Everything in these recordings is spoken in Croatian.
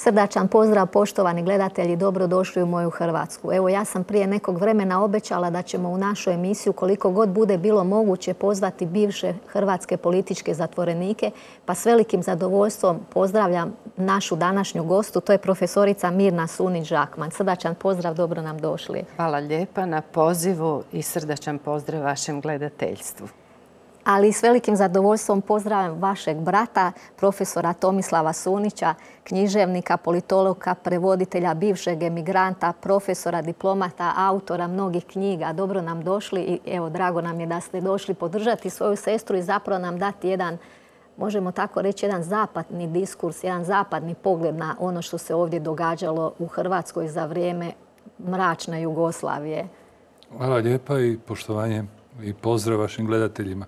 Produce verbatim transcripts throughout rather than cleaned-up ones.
Srdačan pozdrav, poštovani gledatelji, dobrodošli u moju Hrvatsku. Evo, ja sam prije nekog vremena obećala da ćemo u našu emisiju, koliko god bude bilo moguće, pozvati bivše hrvatske političke zatvorenike, pa s velikim zadovoljstvom pozdravljam našu današnju gostu, to je profesorica Mirna Sunić-Žakman. Srdačan pozdrav, dobro nam došli. Hvala lijepa na pozivu i srdačan pozdrav vašem gledateljstvu. Ali s velikim zadovoljstvom pozdravljam vašeg brata, profesora Tomislava Sunića, književnika, politologa, prevoditelja, bivšeg emigranta, profesora, diplomata, autora mnogih knjiga. Dobro nam došli i evo, drago nam je da ste došli podržati svoju sestru i zapravo nam dati jedan, možemo tako reći, jedan zapadni diskurs, jedan zapadni pogled na ono što se ovdje događalo u Hrvatskoj za vrijeme mračne Jugoslavije. Hvala lijepa i poštovanje i pozdrav vašim gledateljima.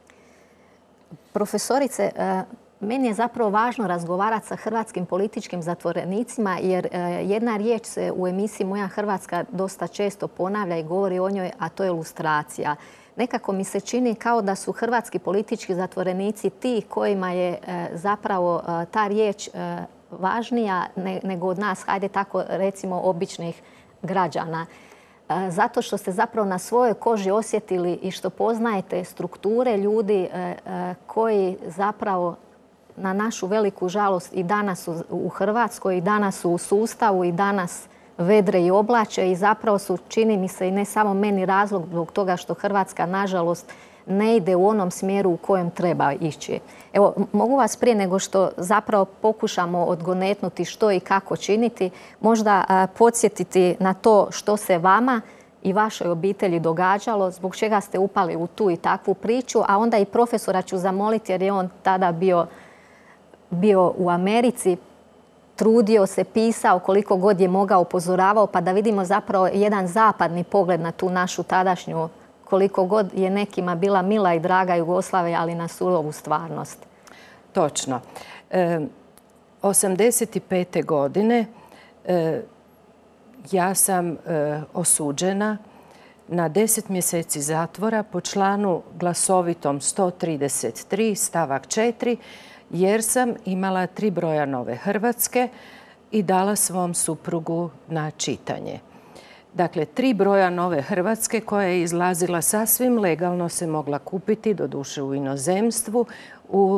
Profesorice, meni je zapravo važno razgovarati sa hrvatskim političkim zatvorenicima jer jedna riječ se u emisiji Moja Hrvatska dosta često ponavlja i govori o njoj, a to je lustracija. Nekako mi se čini kao da su hrvatski politički zatvorenici ti kojima je zapravo ta riječ važnija nego od nas, hajde tako recimo, običnih građana. Zato što ste zapravo na svojoj koži osjetili i što poznajete strukture ljudi koji zapravo na našu veliku žalost i danas u Hrvatskoj, i danas su u sustavu, i danas vedre i oblače i zapravo su, čini mi se, i ne samo meni razlog zbog toga što Hrvatska nažalost ne ide u onom smjeru u kojem treba ići. Evo, mogu vas prije nego što zapravo pokušamo odgonetnuti što i kako činiti, možda podsjetiti na to što se vama i vašoj obitelji događalo, zbog čega ste upali u tu i takvu priču, a onda i profesora ću zamoliti jer je on tada bio, bio u Americi, trudio se, pisao koliko god je mogao, upozoravao, pa da vidimo zapravo jedan zapadni pogled na tu našu tadašnju, koliko god je nekima bila mila i draga Jugoslavija, ali na surovu stvarnost. Točno. E, osamdeset pete. godine e, ja sam e, osuđena na deset mjeseci zatvora po članu glasovitom sto trideset tri stavak četiri jer sam imala tri broja Nove Hrvatske i dala svom suprugu na čitanje. Dakle, tri broja Nove Hrvatske koja je izlazila sasvim legalno, se mogla kupiti, doduše u inozemstvu, u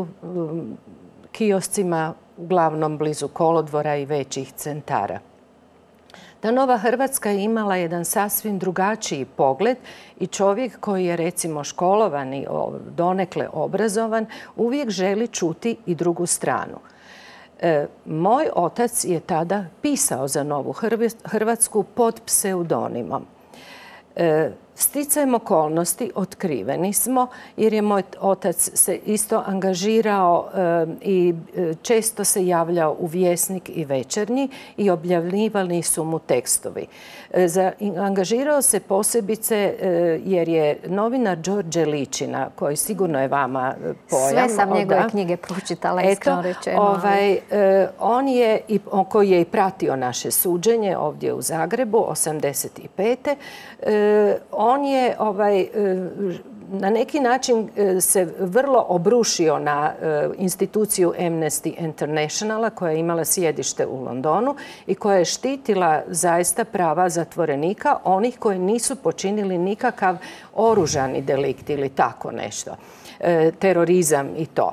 kioscima, uglavnom blizu kolodvora i većih centara. Ta Nova Hrvatska je imala jedan sasvim drugačiji pogled i čovjek koji je recimo školovan i donekle obrazovan uvijek želi čuti i drugu stranu. E, moj otac je tada pisao za Novu Hrvatsku pod pseudonimom. E, sticajem okolnosti otkriveni smo jer je moj otac se isto angažirao e, i često se javljao u Vjesnik i Večernji i objavljivani su mu tekstovi. E, za, angažirao se posebice e, jer je novinar Đorđe Ličina, koji sigurno je vama pojam. Sve sam njegove da, knjige pročitala, iskreno rečeno. Ovaj, e, on je, i, koji je i pratio naše suđenje ovdje u Zagrebu, osamdeset pete. E, On je ovaj, na neki način se vrlo obrušio na instituciju Amnesty Internationala koja je imala sjedište u Londonu i koja je štitila zaista prava zatvorenika, onih koji nisu počinili nikakav oružani delikt ili tako nešto, terorizam i to.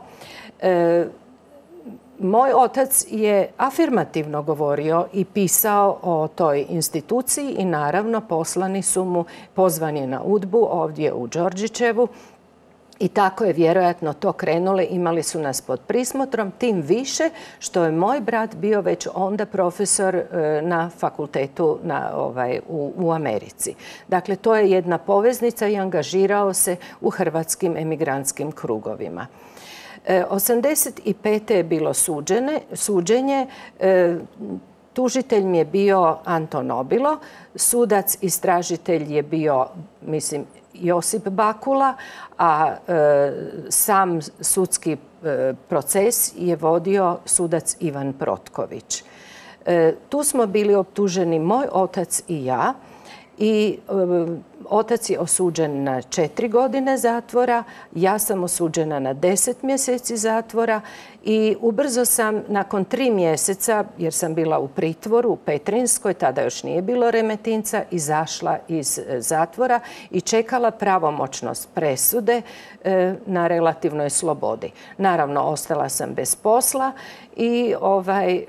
Moj otac je afirmativno govorio i pisao o toj instituciji i naravno poslani su mu, pozvan je na udbu ovdje u Đorđićevu i tako je vjerojatno to krenulo. Imali su nas pod prismotrom, tim više što je moj brat bio već onda profesor na fakultetu na, ovaj, u, u Americi. Dakle, to je jedna poveznica i angažirao se u hrvatskim emigrantskim krugovima. osamdeset pete. je bilo suđene, suđenje. Tužitelj mi je bio Anton Obilo, sudac istražitelj je bio, mislim, Josip Bakula, a e, sam sudski e, proces je vodio sudac Ivan Protković. E, tu smo bili optuženi moj otac i ja I otac je osuđen na četiri godine zatvora, ja sam osuđena na deset mjeseci zatvora i ubrzo sam nakon tri mjeseca, jer sam bila u pritvoru u Petrinskoj, tada još nije bilo Remetinca, izašla iz zatvora i čekala pravomoćnost presude na relativnoj slobodi. Naravno, ostala sam bez posla i ovaj...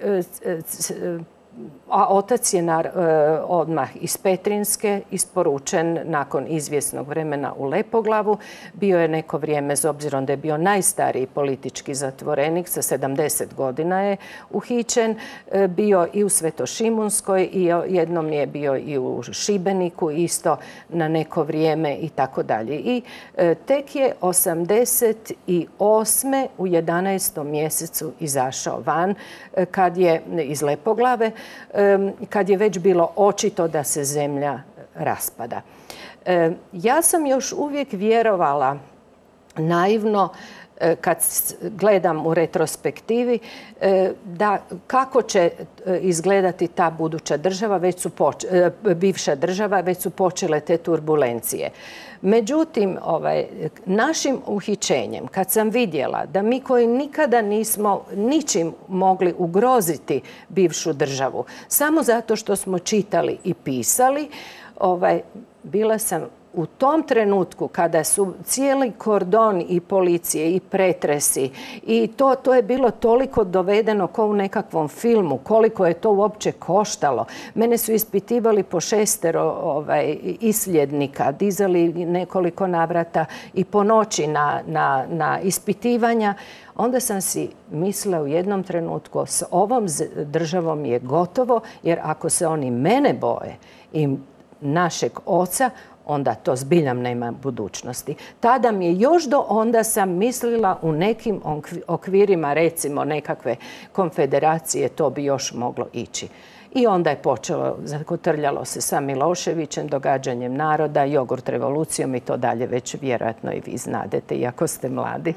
A otac je odmah iz Petrinske isporučen nakon izvjesnog vremena u Lepoglavu. Bio je neko vrijeme, s obzirom da je bio najstariji politički zatvorenik, sa sedamdeset godina je uhićen. Bio i u Svetošimunskoj i jednom je bio i u Šibeniku isto na neko vrijeme i tako dalje. I tek je osamdeset osme u jedanaestom mjesecu izašao van kad je iz Lepoglave, kad je već bilo očito da se zemlja raspada. Ja sam još uvijek vjerovala naivno, kad gledam u retrospektivi, da kako će izgledati ta buduća država, već su bivša država, već su počele te turbulencije. Međutim, ovaj, našim uhićenjem, kad sam vidjela da mi koji nikada nismo ničim mogli ugroziti bivšu državu, samo zato što smo čitali i pisali, ovaj, bila sam u tom trenutku kada su cijeli kordon i policije i pretresi i to, to je bilo toliko dovedeno kao u nekakvom filmu, koliko je to uopće koštalo. Mene su ispitivali po šestero ovaj, isljednika, dizali nekoliko navrata i po noći na, na, na ispitivanja. Onda sam si mislila u jednom trenutku s ovom državom je gotovo, jer ako se oni mene boje i našeg oca, onda to zbiljam nema budućnosti. Tada mi je još do onda sam mislila u nekim okvirima, recimo nekakve konfederacije, to bi još moglo ići. I onda je počelo, zakotrljalo se sa Miloševićem, događanjem naroda, jogurt revolucijom i to dalje već vjerojatno i vi znadete, iako ste mladi.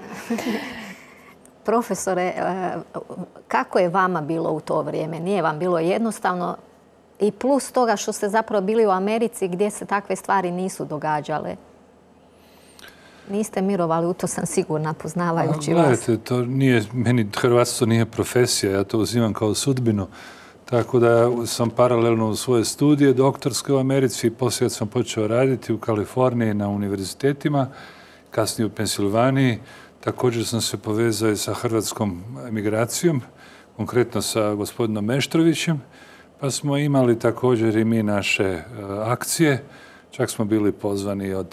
Profesore, kako je vama bilo u to vrijeme? Nije vam bilo jednostavno? I plus toga što ste zapravo bili u Americi gdje se takve stvari nisu događale. Niste mirovali, u to sam sigurna, poznavajući vas. Gledajte, to nije, meni hrvatstvo nije profesija, ja to uzimam kao sudbinu. Tako da sam paralelno u svoje studije doktorske u Americi i poslije sam počeo raditi u Kaliforniji na univerzitetima, kasnije u Pensilvaniji. Također sam se povezao i sa hrvatskom emigracijom, konkretno sa gospodinom Meštrovićem. Pa smo imali također i mi naše akcije. Čak smo bili pozvani od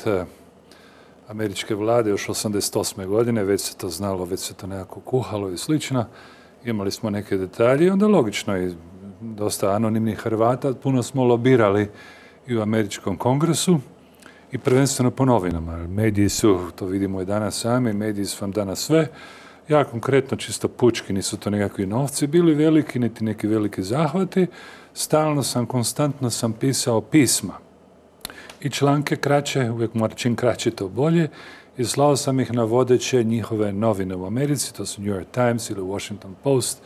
američke vlade još osamdeset osme godine. Već se to znalo, već se to nekako kuhalo i slično. Imali smo neke detalje i onda logično i dosta anonimnih Hrvata. Puno smo lobirali i u američkom kongresu i prvenstveno po novinama. Mediji su, to vidimo i danas sami, mediji su vam danas sve. Ja konkretno, čisto pučki, nisu to nekakvi novci bili veliki, niti neki veliki zahvati. Stalno sam, konstantno sam pisao pisma. I članke kraće, uvijek mora čim kraće to bolje. I slao sam ih na vodeće njihove novine u Americi, to su New York Times ili Washington Post.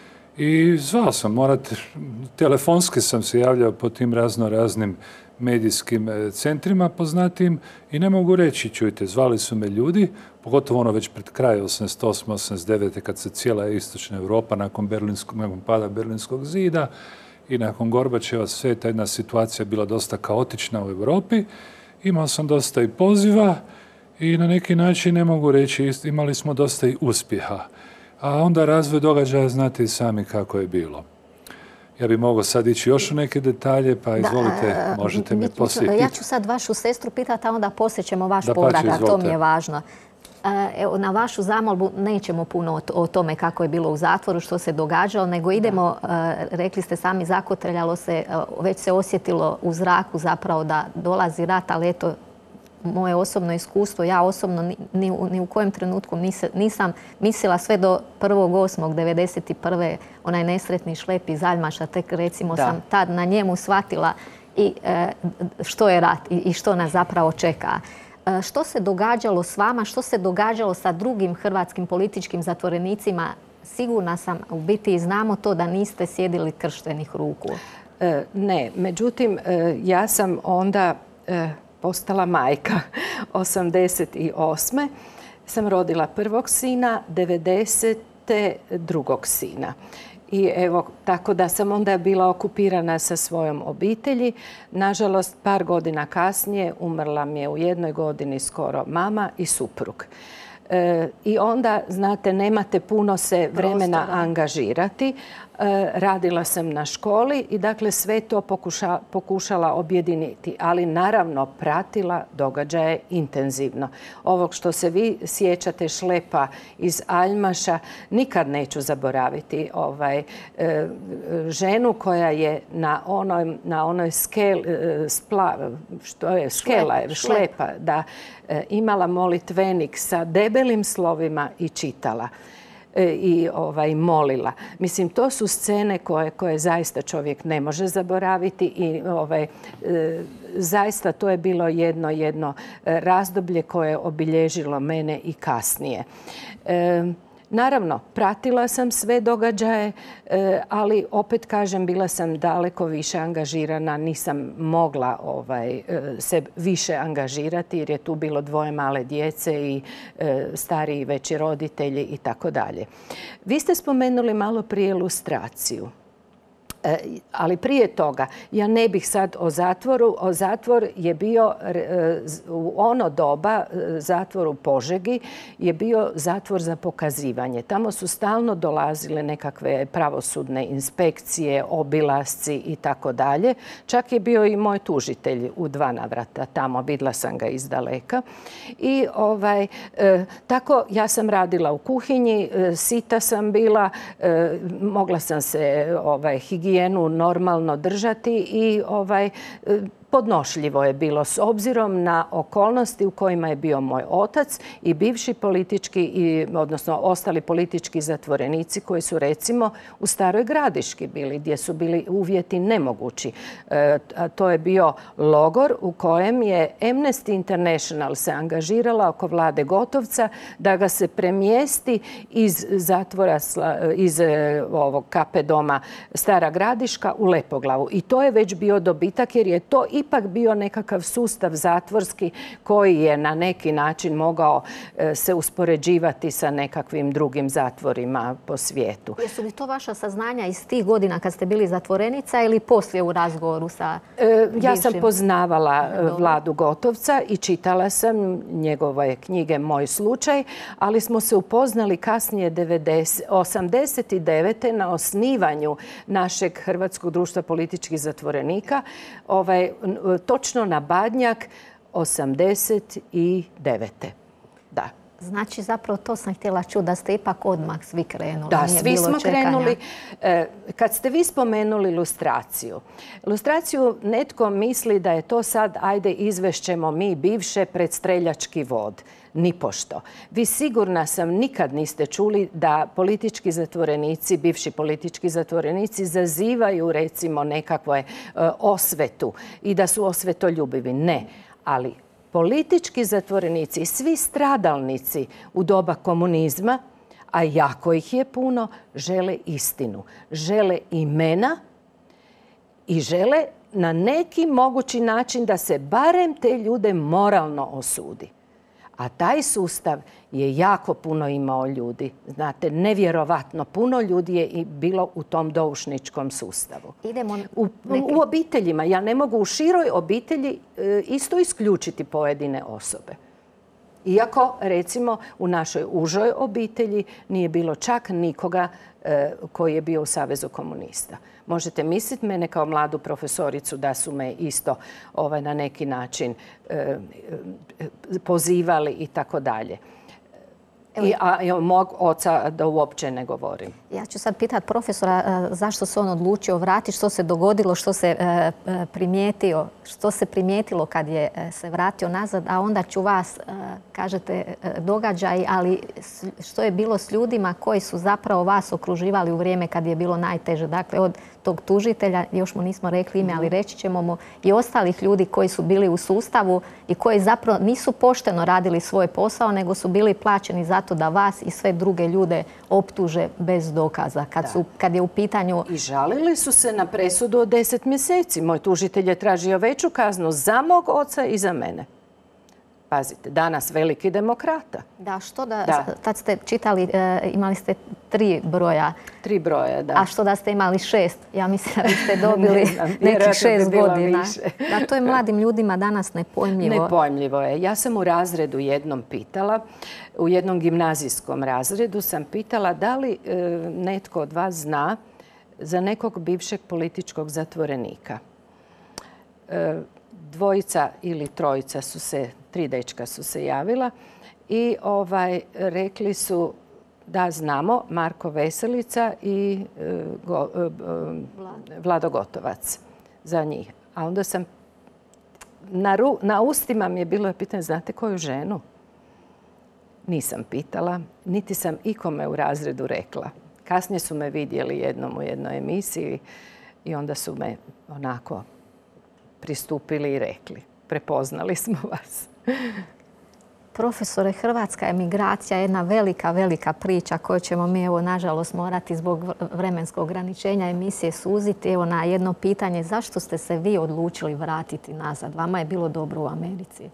I zvao sam, morate, telefonski sam se javljao po tim razno raznim medijskim centrima poznatim i ne mogu reći, čujte, zvali su me ljudi, pogotovo ono već pred kraj osamdeset osme osamdeset devete kad se cijela istočna Europa nakon, nakon pada Berlinskog zida i nakon Gorbačeva sve ta jedna situacija bila dosta kaotična u Europi. Imao sam dosta i poziva i na neki način ne mogu reći, imali smo dosta i uspjeha. A onda razvoj događaja znate i sami kako je bilo. Ja bih mogao sad ići još u neke detalje, pa izvolite, možete me poslije pitati. Ja ću sad vašu sestru pitati, a onda poslije ćemo vaš povrat, a to mi je važno. Evo, na vašu zamolbu nećemo puno o tome kako je bilo u zatvoru, što se događalo, nego idemo, rekli ste sami, zakotrljalo se, već se osjetilo u zraku zapravo da dolazi rat, ali eto, moje osobno iskustvo, ja osobno ni, ni u kojem trenutku nisam mislila sve do prvog osmog devedeset prve onaj nesretni šlep iz Aljmaša, tek recimo da. sam tad na njemu shvatila i e, što je rat i, i što nas zapravo čeka. E, što se događalo s vama, što se događalo sa drugim hrvatskim političkim zatvorenicima? Sigurna sam, u biti znamo to da niste sjedili krštenih ruku. Ne, međutim, ja sam onda postala majka osamdeset osme. Sam rodila prvog sina, devedesete drugog sina. I evo, tako da sam onda bila okupirana sa svojom obitelji. Nažalost, par godina kasnije umrla mi je u jednoj godini skoro mama i suprug. E, I onda, znate, nemate puno se vremena Prostora. angažirati. E, radila sam na školi i dakle sve to pokuša, pokušala objediniti, ali naravno pratila događaje intenzivno. Ovog što se vi sjećate šlepa iz Aljmaša, nikad neću zaboraviti ovaj, e, ženu koja je na onoj, na onoj skel, e, spla, što je, skela, šlep, šlepa, šlep. da e, imala molitvenik sa debelim slovima i čitala. I ovaj, molila. Mislim, to su scene koje, koje zaista čovjek ne može zaboraviti i ovaj, e, zaista to je bilo jedno, jedno razdoblje koje je obilježilo mene i kasnije. E, Naravno, pratila sam sve događaje, ali opet kažem, bila sam daleko više angažirana. Nisam mogla ovaj, se više angažirati jer je tu bilo dvoje male djece i stariji veći roditelji i tako dalje. Vi ste spomenuli malo prije lustraciju. Ali prije toga, ja ne bih sad o zatvoru. O zatvor je bio u ono doba, zatvor u Požegi, je bio zatvor za pokazivanje. Tamo su stalno dolazile nekakve pravosudne inspekcije, obilasci i tako dalje. Čak je bio i moj tužitelj u dva navrata tamo, vidjela sam ga iz daleka. I ovaj, e, tako ja sam radila u kuhinji, e, sita sam bila, e, mogla sam se ovaj, higijenu normalno držati i ovaj, podnošljivo je bilo s obzirom na okolnosti u kojima je bio moj otac i bivši politički, i, odnosno ostali politički zatvorenici koji su recimo u Staroj Gradiški bili, gdje su bili uvjeti nemogući. E, to je bio logor u kojem je Amnesty International se angažirala oko Vlade Gotovca da ga se premjesti iz zatvora, iz ovog K P doma Stara Gradiška u Lepoglavu. I to je već bio dobitak jer je to i ipak bio nekakav sustav zatvorski koji je na neki način mogao se uspoređivati sa nekakvim drugim zatvorima po svijetu. Jesu li to vaša saznanja iz tih godina kad ste bili zatvorenica ili poslije u razgovoru sa bivšim? Ja sam poznavala Vladu Gotovca i čitala sam njegove knjige Moj slučaj, ali smo se upoznali kasnije osamdeset devete na osnivanju našeg Hrvatskog društva političkih zatvorenika, ovaj, točno na Badnjak osamdeset devete. Da. Znači, zapravo to sam htjela čuti, da ste ipak odmah svi krenuli. Da, svi smo krenuli. Kad ste vi spomenuli lustraciju, lustraciju netko misli da je to sad, ajde, izvešćemo mi bivše pred streljački vod. Nipošto. Vi sigurna sam nikad niste čuli da politički zatvorenici, bivši politički zatvorenici zazivaju recimo nekakvu osvetu i da su osvetoljubivi. Ne, ali politički zatvorenici i svi stradalnici u doba komunizma, a jako ih je puno, žele istinu. Žele imena i žele na neki mogući način da se barem te ljude moralno osudi. A taj sustav je jako puno imao ljudi. Znate, nevjerovatno puno ljudi je i bilo u tom doušničkom sustavu. Idemo u, u obiteljima. Ja ne mogu u široj obitelji e, isto isključiti pojedine osobe. Iako, recimo, u našoj užoj obitelji nije bilo čak nikoga e, koji je bio u Savezu komunista. Možete misliti mene kao mladu profesoricu da su me isto ovaj, na neki način e, pozivali i tako dalje. I, a i mog oca da uopće ne govorim. Ja ću sad pitati profesora zašto se on odlučio vratiti, što se dogodilo, što se primijetio, što se primijetilo kad je se vratio nazad, a onda ću vas, kažete, događaj, ali što je bilo s ljudima koji su zapravo vas okruživali u vrijeme kad je bilo najteže. Dakle, od tog tužitelja, još mu nismo rekli ime, ali reći ćemo mu, i ostalih ljudi koji su bili u sustavu i koji zapravo nisu pošteno radili svoj posao, nego su bili plaćeni za zato da vas i sve druge ljude optuže bez dokaza. Kad, su, kad je u pitanju... I žalili su se na presudu od deset mjeseci. Moj tužitelj je tražio veću kaznu za mog oca i za mene. Pazite, danas veliki demokrata. Da, što da, da. Tad ste čitali, e, imali ste tri broja. Tri broja, da. A što da ste imali šest? Ja mislim da biste dobili nekih šest bi godina. Da, to je mladim ljudima danas nepojmljivo. Nepojmljivo je. Ja sam u razredu jednom pitala, u jednom gimnazijskom razredu sam pitala da li e, netko od vas zna za nekog bivšeg političkog zatvorenika. E, dvojica ili trojica su se, tri dečka su se javila i ovaj, rekli su da znamo Marko Veselica i e, go, e, Vlado Gotovac za njih. A onda sam, na, ru, na ustima mi je bilo pitanje, znate koju ženu? Nisam pitala, niti sam ikome u razredu rekla. Kasnije su me vidjeli jednom u jednoj emisiji i onda su me onako pristupili i rekli. Prepoznali smo vas. Profesore, hrvatska emigracija je jedna velika, velika priča koju ćemo mi, evo, nažalost, morati zbog vremenskog ograničenja emisije suziti. Evo, na jedno pitanje, zašto ste se vi odlučili vratiti nazad? Vama je bilo dobro u Americi.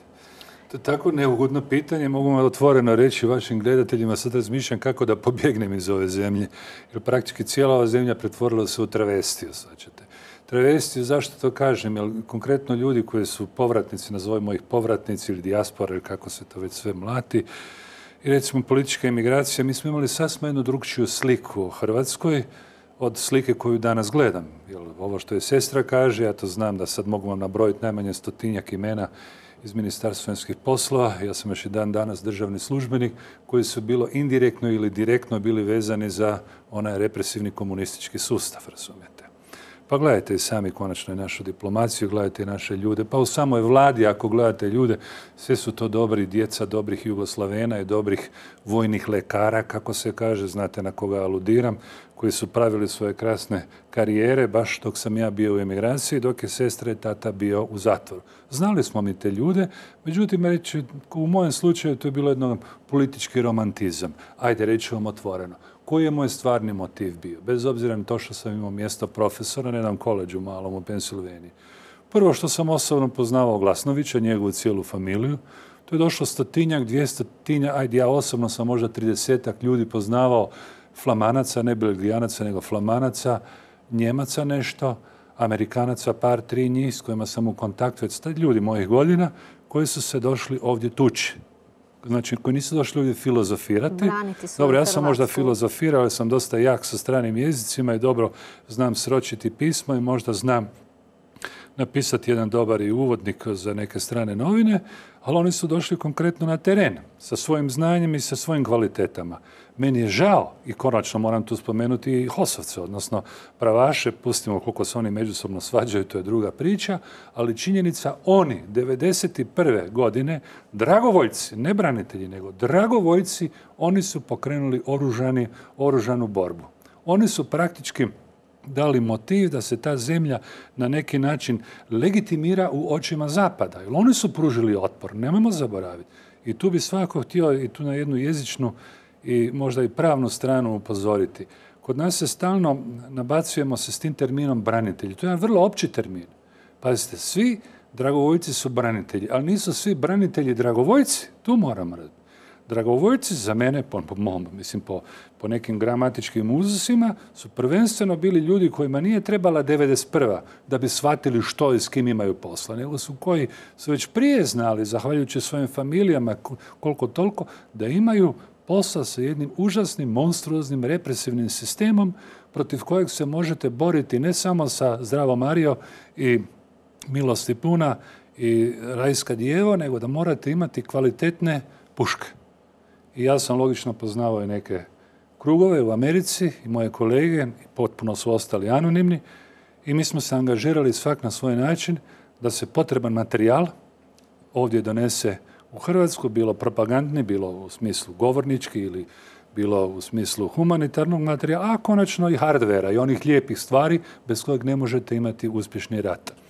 To je tako neugodno pitanje. Mogu vam otvoreno reći vašim gledateljima. Sad razmišljam kako da pobjegnem iz ove zemlje. Jer praktički cijela ova zemlja pretvorila se u travestiju. Sačete. Travestiju, zašto to kažem? Jer konkretno ljudi koji su povratnici, nazovimo ih povratnici ili dijaspora, ili kako se to već sve mlati, i recimo politička emigracija, mi smo imali sasvim jednu drugčiju sliku o Hrvatskoj od slike koju danas gledam. Jer ovo što je sestra kaže, ja to znam da sad mogu vam nabrojiti najmanje stotinjak imena iz Ministarstva vanjskih poslova. Ja sam još i dan danas državni službenik koji su bilo indirektno ili direktno bili vezani za onaj represivni komunistički sustav, razumijete. Pa gledajte i sami konačno i našu diplomaciju, gledajte i naše ljude. Pa u samoj vladi, ako gledate ljude, sve su to dobri djeca, dobrih Jugoslavena i dobrih vojnih lekara, kako se kaže, znate na koga aludiram, koji su pravili svoje krasne karijere, baš dok sam ja bio u emigraciji, dok je sestra i tata bio u zatvoru. Znali smo mi te ljude, međutim, reći, u mojem slučaju to je bilo jedno politički romantizam. Ajde, reći vam otvoreno. Koji je moj stvarni motiv bio? Bez obzira na to što sam imao mjesto profesora na jednom koleđu malom u Pensilvaniji. Prvo što sam osobno poznavao Glasnovića, njegovu cijelu familiju. To je došlo stotinjak, dvijestotinjak, ajde ja osobno sam možda tridesetak ljudi poznavao, Flamanaca, ne Belgijanaca, nego Flamanaca, Njemaca nešto, Amerikanaca, par, tri njih s kojima sam u kontaktu, već ljudi mojih godina, koji su se došli ovdje tući. Znači, koji nisu došli ovdje filozofirati. Dobro, ja sam možda filozofirao, ali sam dosta jak sa stranim jezicima i dobro znam sročiti pismo i možda znam napisati jedan dobar i uvodnik za neke strane novine, ali oni su došli konkretno na teren sa svojim znanjem i sa svojim kvalitetama. Meni je žao, i konačno moram tu spomenuti i Hosovce, odnosno pravaše, pustimo koliko se oni međusobno svađaju, to je druga priča, ali činjenica oni, devedeset prve godine, dragovoljci, ne branitelji, nego dragovoljci, oni su pokrenuli oružani, oružanu borbu. Oni su praktički dali motiv da se ta zemlja na neki način legitimira u očima Zapada. Jer oni su pružili otpor, nemojmo zaboraviti. I tu bi svako htio i tu na jednu jezičnu i možda i pravnu stranu upozoriti. Kod nas se stalno nabacujemo se s tim terminom branitelji. To je jedan vrlo opći termin. Pazite, svi dragovoljci su branitelji, ali nisu svi branitelji dragovoljci. Tu moramo raditi. Dragovoljci za mene, po, po, mislim, po, po nekim gramatičkim uzusima, su prvenstveno bili ljudi kojima nije trebala devedeset prva da bi shvatili što i s kim imaju posla, nego su koji su već prije znali, zahvaljujući svojim familijama, koliko toliko, da imaju posla sa jednim užasnim, monstruoznim, represivnim sistemom protiv kojeg se možete boriti ne samo sa Zdravo Mario i Milosti puna i Rajska djevo, nego da morate imati kvalitetne puške. I ja sam logično poznavao i neke krugove u Americi i moje kolege, potpuno su ostali anonimni, i mi smo se angažirali svak na svoj način da se potreban materijal ovdje donese u Hrvatsku, bilo propagandni, bilo u smislu govornički ili bilo u smislu humanitarnog materijala, a konačno i hardvera i onih lijepih stvari bez kojeg ne možete imati uspješni rat.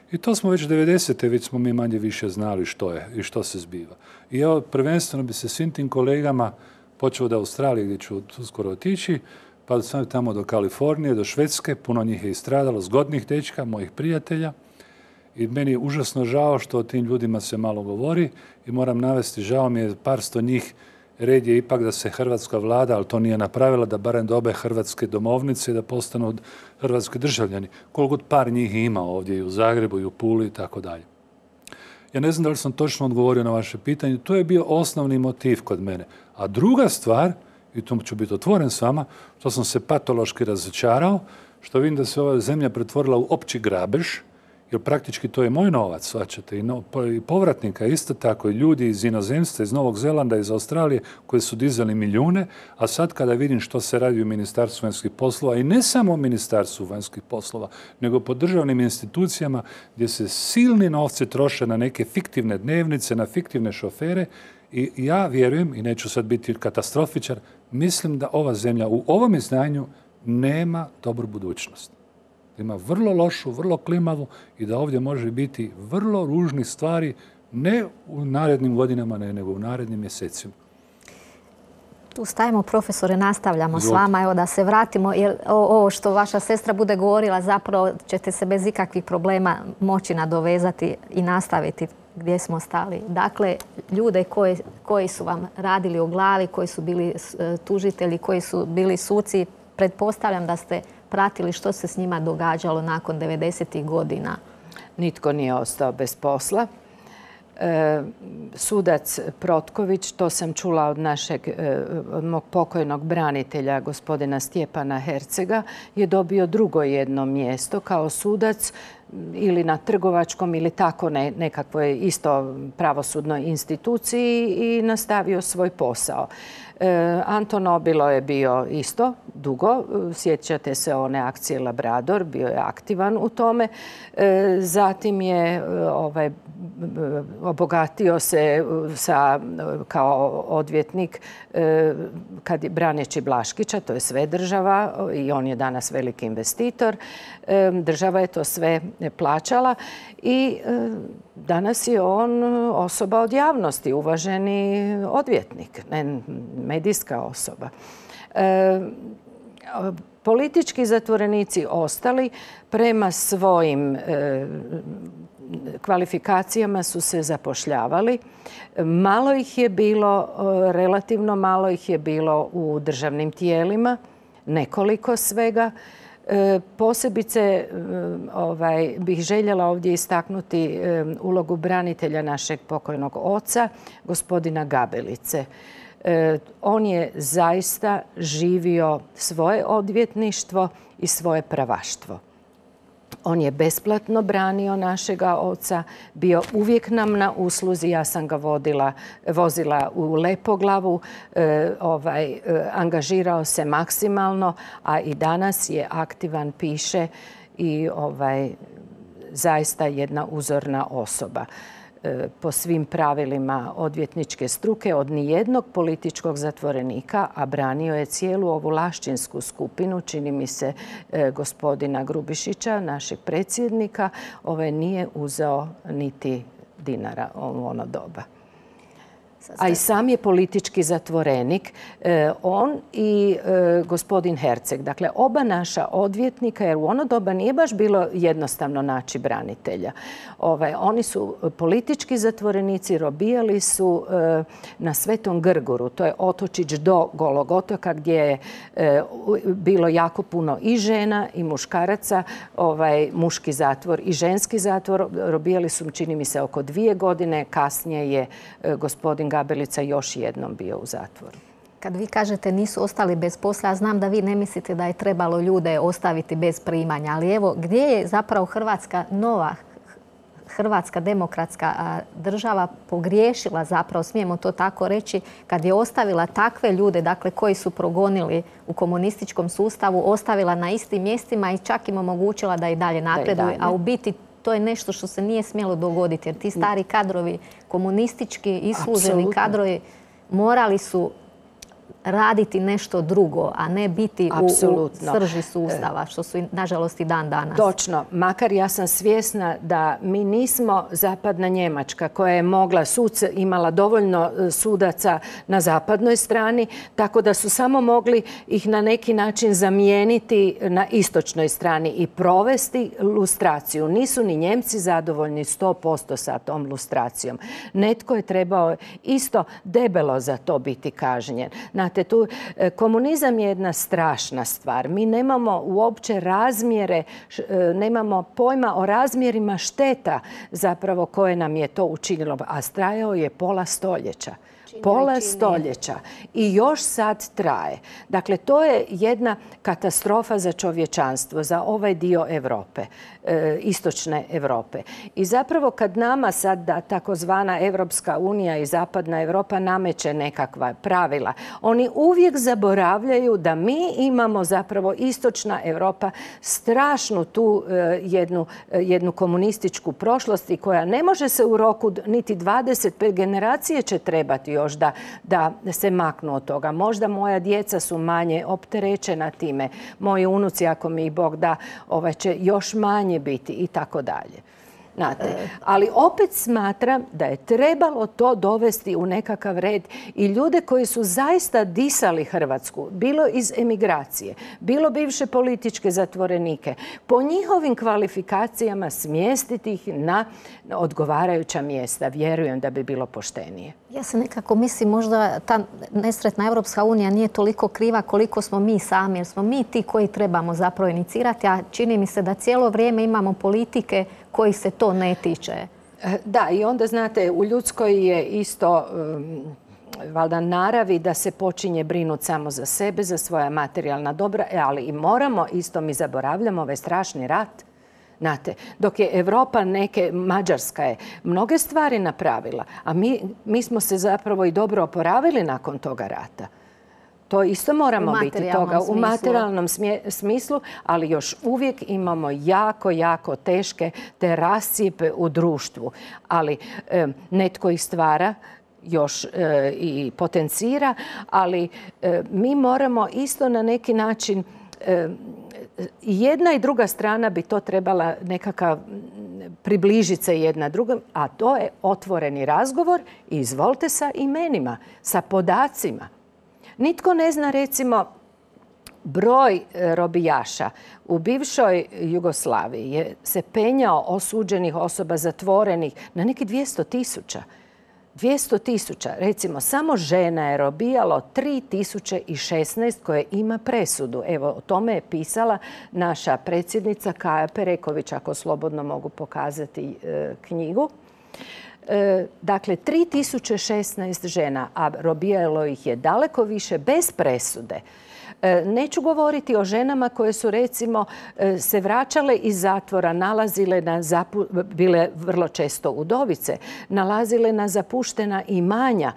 I to smo već devedesete, već smo mi manje više znali što je i što se zbiva. I evo, prvenstveno bi se svim tim kolegama počeo od Australije, gdje ću uskoro otići, pa sam tamo do Kalifornije, do Švedske, puno njih je istradalo, zgodnih dečka, mojih prijatelja. I meni je užasno žao što o tim ljudima se malo govori i moram navesti, žao mi je par sto njih, red je ipak da se hrvatska vlada, ali to nije napravila, da barem dobe hrvatske domovnice i da postanu hrvatski državljani. Koliko god par njih ima ovdje i u Zagrebu i u Puli i tako dalje. Ja ne znam da li sam točno odgovorio na vaše pitanje. To je bio osnovni motiv kod mene. A druga stvar, i tu ću biti otvoren s vama, što sam se patološki razočarao, što vidim da se ova zemlja pretvorila u opći grabež, jer praktički to je moj novac, svačate, i povratnika isto tako, i ljudi iz inozemstva, iz Novog Zelanda, iz Australije, koji su dizali milijune, a sad kada vidim što se radi u Ministarstvu vanjskih poslova, i ne samo u Ministarstvu vanjskih poslova, nego po državnim institucijama gdje se silni novci troše na neke fiktivne dnevnice, na fiktivne šofere, i ja vjerujem, i neću sad biti katastrofičar, mislim da ova zemlja u ovom izdanju nema dobru budućnost. Ima vrlo lošu, vrlo klimavu i da ovdje može biti vrlo ružnih stvari, ne u narednim godinama, ne, nego u narednim mjesecima. Tu stajemo, profesore, nastavljamo s vama. Evo da se vratimo, jer ovo što vaša sestra bude govorila, zapravo ćete se bez ikakvih problema moći nadovezati i nastaviti gdje smo stali. Dakle, ljude koji, koji su vam radili u glavi, koji su bili tužitelji, koji su bili suci, pretpostavljam da ste pratili što se s njima događalo nakon devedesetih godina. Nitko nije ostao bez posla. E, sudac Protković, to sam čula od našeg, od mog pokojnog branitelja, gospodina Stjepana Hercega, je dobio drugo jedno mjesto kao sudac ili na trgovačkom ili tako ne, nekakvoj isto pravosudnoj instituciji i nastavio svoj posao. E, Anton Obilo je bio isto dugo, sjećate se one akcije Labrador, bio je aktivan u tome. E, zatim je ovaj, obogatio se sa, kao odvjetnik e, kad je braneći Blaškića, to je sve država i on je danas veliki investitor. E, država je to sve plaćala i e, danas je on osoba od javnosti, uvaženi odvjetnik, ne medijska osoba. E, politički zatvorenici ostali prema svojim e, kvalifikacijama su se zapošljavali. Malo ih je bilo, relativno malo ih je bilo u državnim tijelima, nekoliko svega. E, posebice e, ovaj, bih željela ovdje istaknuti e, ulogu branitelja našeg pokojnog oca, gospodina Gabelice. E, on je zaista živio svoje odvjetništvo i svoje pravaštvo. On je besplatno branio našega oca, bio uvijek nam na usluzi. Ja sam ga vodila, vozila u Lepoglavu, e, ovaj, e, angažirao se maksimalno, a i danas je aktivan, piše i ovaj, zaista jedna uzorna osoba. E, po svim pravilima odvjetničke struke od nijednog političkog zatvorenika, a branio je cijelu ovu laščinsku skupinu, čini mi se e, gospodina Grubišića, našeg predsjednika, ovaj nije uzeo niti dinara u ono doba. A i sam je politički zatvorenik, e, on i e, gospodin Herceg. Dakle, oba naša odvjetnika, jer u ono doba nije baš bilo jednostavno naći branitelja. Ovaj, oni su politički zatvorenici, robijali su e, na Svetom Grgoru. To je otočić do Golog otoka gdje je e, bilo jako puno i žena i muškaraca, ovaj, muški zatvor i ženski zatvor. Robijali su, čini mi se, oko dvije godine. Kasnije je e, gospodin Gabelica još jednom bio u zatvoru. Kad vi kažete nisu ostali bez posla, ja znam da vi ne mislite da je trebalo ljude ostaviti bez primanja, ali evo, gdje je zapravo Hrvatska nova, Hrvatska demokratska država pogriješila, zapravo smijemo to tako reći, kad je ostavila takve ljude, dakle koji su progonili u komunističkom sustavu, ostavila na istim mjestima i čak im omogućila da i dalje napreduju, a u biti to je nešto što se nije smjelo dogoditi, jer ti stari kadrovi, komunistički isluženi kadrovi, morali su raditi nešto drugo, a ne biti u, u srži sustava, što su nažalost i dan danas. Točno. Makar ja sam svjesna da mi nismo zapadna Njemačka koja je mogla, suce, imala dovoljno sudaca na zapadnoj strani, tako da su samo mogli ih na neki način zamijeniti na istočnoj strani i provesti lustraciju. Nisu ni Njemci zadovoljni sto posto sa tom lustracijom. Netko je trebao isto debelo za to biti kažnjen. Znate, tu komunizam je jedna strašna stvar. Mi nemamo uopće razmjere, nemamo pojma o razmjerima šteta zapravo koje nam je to učinilo. A trajao je pola stoljeća. Pola stoljeća i još sad traje. Dakle, to je jedna katastrofa za čovječanstvo, za ovaj dio Europe, e, istočne Europe. I zapravo kad nama sad da takozvana Evropska unija i zapadna Europa nameće nekakva pravila, oni uvijek zaboravljaju da mi imamo zapravo istočna Europa strašnu tu e, jednu, e, jednu komunističku prošlost i koja ne može se u roku niti dvadeset pet generacije će trebati još Da, da se maknu od toga. Možda moja djeca su manje opterećena time. Moji unuci, ako mi ih Bog da, ovaj, će još manje biti i tako dalje. Znate, ali opet smatram da je trebalo to dovesti u nekakav red i ljude koji su zaista disali Hrvatsku, bilo iz emigracije, bilo bivše političke zatvorenike, po njihovim kvalifikacijama smjestiti ih na odgovarajuća mjesta. Vjerujem da bi bilo poštenije. Ja se nekako mislim možda ta nesretna Evropska unija nije toliko kriva koliko smo mi sami, jer smo mi ti koji trebamo zapravo inicirati, a čini mi se da cijelo vrijeme imamo politike koji se to ne tiče. Da, i onda znate, u ljudskoj je isto um, valjda naravi da se počinje brinuti samo za sebe, za svoja materijalna dobra, ali i moramo, isto mi zaboravljamo, ovaj strašni rat. Znate, dok je Europa neke, Mađarska je mnoge stvari napravila, a mi, mi smo se zapravo i dobro oporavili nakon toga rata. To isto moramo biti toga u materijalnom smislu, ali još uvijek imamo jako, jako teške te rascijepe u društvu. Ali e, netko ih stvara još e, i potencira, ali e, mi moramo isto na neki način e, jedna i druga strana bi to trebala nekakav približiti se jedna drugom, a to je otvoreni razgovor i izvolite sa imenima, sa podacima. Nitko ne zna, recimo, broj robijaša u bivšoj Jugoslaviji je se penjao osuđenih osoba zatvorenih na neki dvjesto tisuća. dvjesto tisuća, recimo, samo žena je robijalo tri tisuće šesnaest koje ima presudu. Evo, o tome je pisala naša predsjednica Kaja Pereković, ako slobodno mogu pokazati e, knjigu. E, dakle, tri tisuće šesnaest žena, a robijalo ih je daleko više bez presude. Neću govoriti o ženama koje su, recimo, se vraćale iz zatvora, nalazile na zapu, bile vrlo često udovice, nalazile na zapuštena imanja.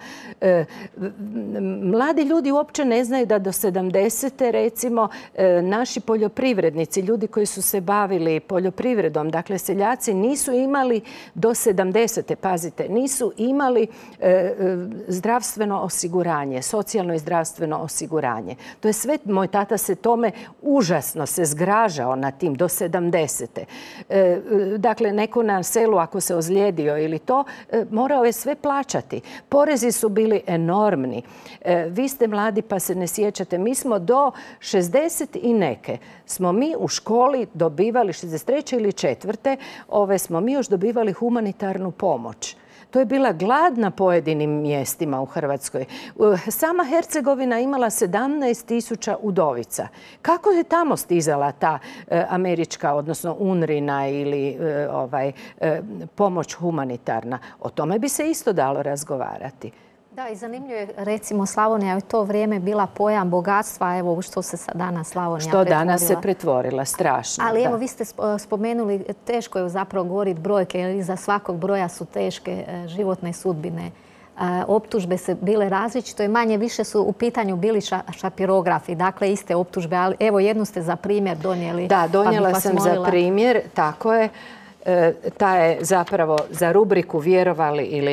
Mladi ljudi uopće ne znaju da do sedamdesete, recimo, naši poljoprivrednici, ljudi koji su se bavili poljoprivredom, dakle, seljaci nisu imali do sedamdesete, pazite, nisu imali zdravstveno osiguranje, socijalno i zdravstveno osiguranje. To je sve. Moj tata se tome užasno se zgražao na tim do sedamdesete. E, dakle, neko na selu ako se ozlijedio ili to, e, morao je sve plaćati. Porezi su bili enormni. E, vi ste mladi pa se ne sjećate. Mi smo do šezdeset i neke smo mi u školi dobivali, šezdeset treće ili četvrte, ove smo mi još dobivali humanitarnu pomoć. To je bila glad na pojedinim mjestima u Hrvatskoj. Sama Hercegovina imala sedamnaest tisuća udovica. Kako je tamo stizala ta e, američka, odnosno UNRINA ili e, ovaj, e, pomoć humanitarna? O tome bi se isto dalo razgovarati. Da, i zanimljivo je, recimo, Slavonija je u to vrijeme bila pojam bogatstva, evo što se danas Slavonija pretvorila. Što danas se pretvorila, strašno. Ali da. evo, vi ste spomenuli, teško je zapravo govoriti brojke, jer iza svakog broja su teške životne sudbine. Optužbe se bile različito i manje više su u pitanju bili šapirografi, dakle iste optužbe, ali evo jednu ste za primjer donijeli. Da, donijela pa sam molila... za primjer, tako je. E, ta je zapravo za rubriku vjerovali ili ne.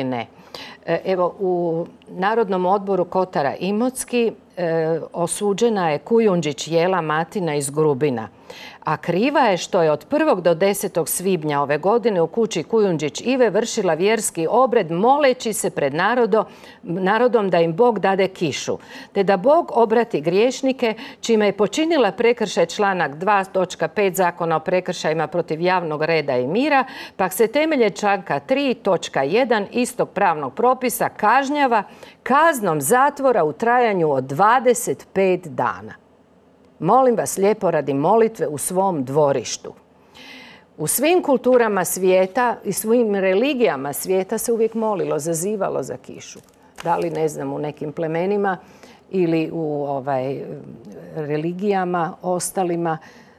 Evo, u Narodnom odboru Kotara Imotski osuđena je Kujundžić Jela Matina iz Grubina. A kriva je što je od prvog do desetog svibnja ove godine u kući Kujundžić Ive vršila vjerski obred moleći se pred narodom, narodom da im Bog dade kišu, te da Bog obrati griješnike, čime je počinila prekršaj članak dva točka pet Zakona o prekršajima protiv javnog reda i mira, pak se temelje članka tri točka jedan istog pravnog propisa kažnjava kaznom zatvora u trajanju od dvadeset pet dana. Molim vas lijepo radi molitve u svom dvorištu. U svim kulturama svijeta i svim religijama svijeta se uvijek molilo, zazivalo za kišu. Da li, ne znam, u nekim plemenima ili u ovaj, religijama ostalima.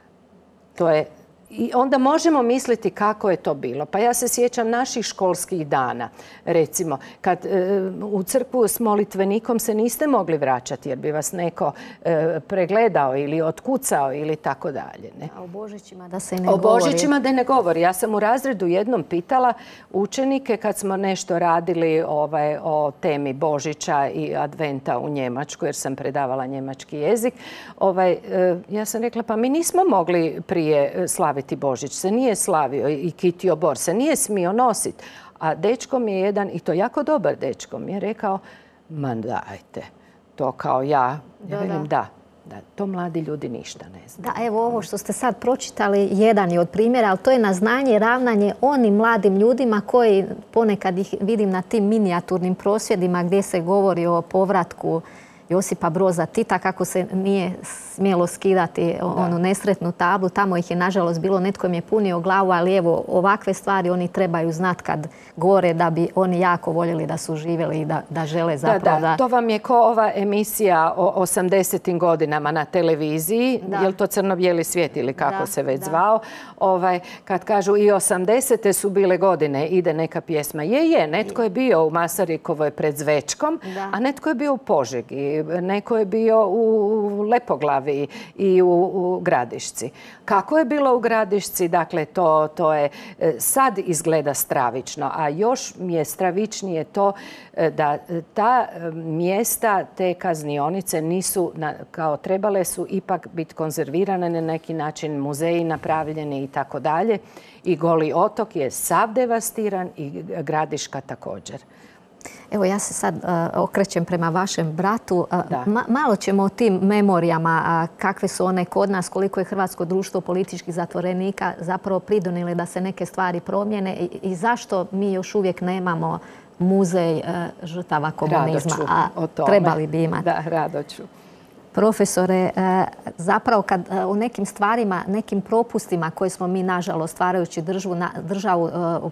To je I onda možemo misliti kako je to bilo. Pa ja se sjećam naših školskih dana. Recimo, kad e, u crkvu s molitvenikom se niste mogli vraćati jer bi vas neko e, pregledao ili otkucao ili tako dalje. Ne? A o Božićima da se ne o govori. O Božićima da ne govori. Ja sam u razredu jednom pitala učenike kad smo nešto radili ovaj, o temi Božića i adventa u Njemačkoj, jer sam predavala njemački jezik. Ovaj, e, ja sam rekla, pa mi nismo mogli prije slaviti Božić, se nije slavio i kitio bor, se nije smio nositi. A dečko mi je jedan, i to jako dobar dečko, mi je rekao, ma dajte, to kao ja. Ja velim da, da, to mladi ljudi ništa ne znaju. Da, evo ovo što ste sad pročitali, jedan je od primjera, ali to je na znanje i ravnanje onim mladim ljudima koji ponekad ih vidim na tim minijaturnim prosvjedima gdje se govori o povratku Josipa Broza Tita, kako se nije smjelo skidati onu nesretnu tablu. Tamo ih je, nažalost, bilo, netko im je punio glavu, ali evo, ovakve stvari oni trebaju znati kad gore, da bi oni jako voljeli da su živjeli i da, da žele zapravo da... Da, da, to vam je ko ova emisija o osamdesetim godinama na televiziji, da. Je li to Crno-bijeli svijet ili kako da, se već da. zvao, ovaj, kad kažu i osamdesete su bile godine, ide neka pjesma. Je, je, netko je bio u Masarikovoj pred Zvečkom, da. a netko je bio u Požegi, neko je bio u Lepoglavi i u, u Gradišci. Kako je bilo u Gradišci? Dakle, to, to je sad izgleda stravično, a još mi je stravičnije to da ta mjesta, te kaznionice nisu, kao trebale su ipak biti konzervirane na neki način, muzeji napravljeni i tako dalje. I Goli otok je sav devastiran i Gradiška također. Evo, ja se sad uh, okrećem prema vašem bratu. Uh, ma, malo ćemo o tim memorijama, uh, kakve su one kod nas, koliko je Hrvatsko društvo političkih zatvorenika zapravo pridonijeli da se neke stvari promijene i, i zašto mi još uvijek nemamo muzej uh, žrtava komunizma, a trebali bi imati. Da, rado ću. Profesore, zapravo kad u nekim stvarima, nekim propustima koje smo mi, nažalost, stvarajući državu, državu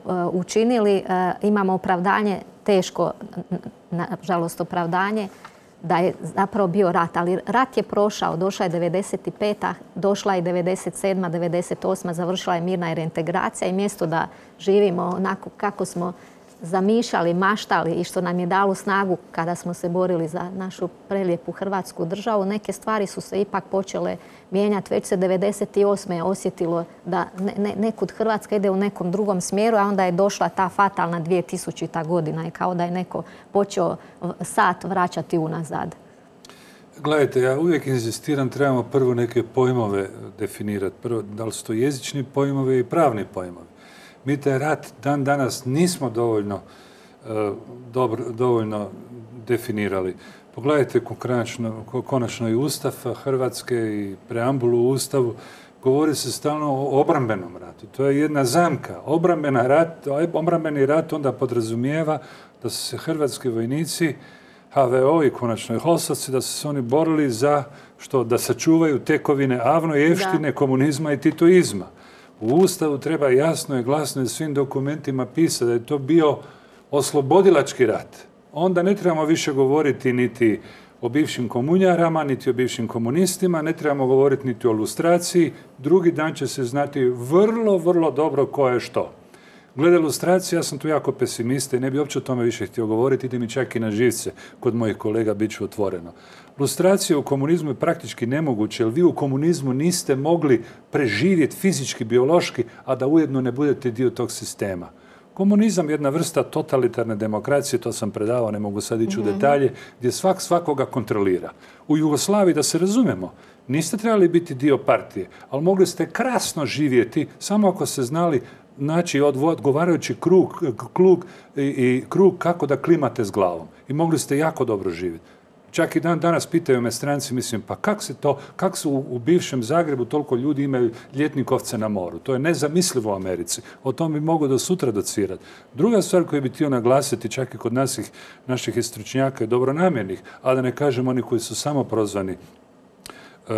učinili, imamo opravdanje, teško, nažalost, opravdanje da je zapravo bio rat. Ali rat je prošao, došla je devedeset peta, došla je devedeset sedma, devedeset osma, završila je mirna reintegracija i mjesto da živimo onako kako smo zamišljali, maštali i što nam je dalo snagu kada smo se borili za našu prelijepu Hrvatsku državu, neke stvari su se ipak počele mijenjati. Već se devedeset osme osjetilo da ne, ne, nekud Hrvatska ide u nekom drugom smjeru, a onda je došla ta fatalna dvije tisućita godina i kao da je neko počeo sat vraćati unazad. Gledajte, ja uvijek inzistiram, trebamo prvo neke pojmove definirati. Prvo, da li su to jezični pojmovi i pravni pojmovi. Mi taj rat dan danas nismo dovoljno, uh, dobro, dovoljno definirali. Pogledajte konačno, konačno i Ustav Hrvatske i preambulu u Ustavu. Govori se stalno o obrambenom ratu. To je jedna zamka. Obrambena rat, obrambeni rat onda podrazumijeva da su se hrvatski vojnici, H V O i konačno i HOS-ovci, da su se oni borili za što? Da sačuvaju tekovine avno-jevštine, komunizma i titoizma. U Ustavu treba jasno i glasno i svim dokumentima pisati da je to bio oslobodilački rat. Onda ne trebamo više govoriti niti o bivšim komunjarama, niti o bivšim komunistima, ne trebamo govoriti niti o lustraciji. Drugi dan će se znati vrlo, vrlo dobro ko je što. Glede lustracije, ja sam tu jako pesimista i ne bi uopće o tome više htio govoriti, ide mi čak i na živce kod mojih kolega, bit ću otvoreno. Lustracija u komunizmu je praktički nemoguće, jer vi u komunizmu niste mogli preživjeti fizički, biološki, a da ujedno ne budete dio tog sistema. Komunizam je jedna vrsta totalitarne demokracije, to sam predavao, ne mogu sad ići u detalje, gdje svak svakoga kontrolira. U Jugoslaviji, da se razumemo, niste trebali biti dio partije, ali mogli ste krasno živjeti samo ako ste znali naći odgovarajući krug, klug i, i krug kako da klimate s glavom. I mogli ste jako dobro živjeti. Čak i dan danas pitaju me stranci, mislim, pa kak se to, kak su u, u bivšem Zagrebu toliko ljudi imaju ljetnikovce na moru? To je nezamislivo u Americi. O tom bi mogo do sutra docirati. Druga stvar koju bih htio naglasiti, čak i kod naših, naših stručnjaka i dobronamjernih, a da ne kažem oni koji su samo prozvani uh,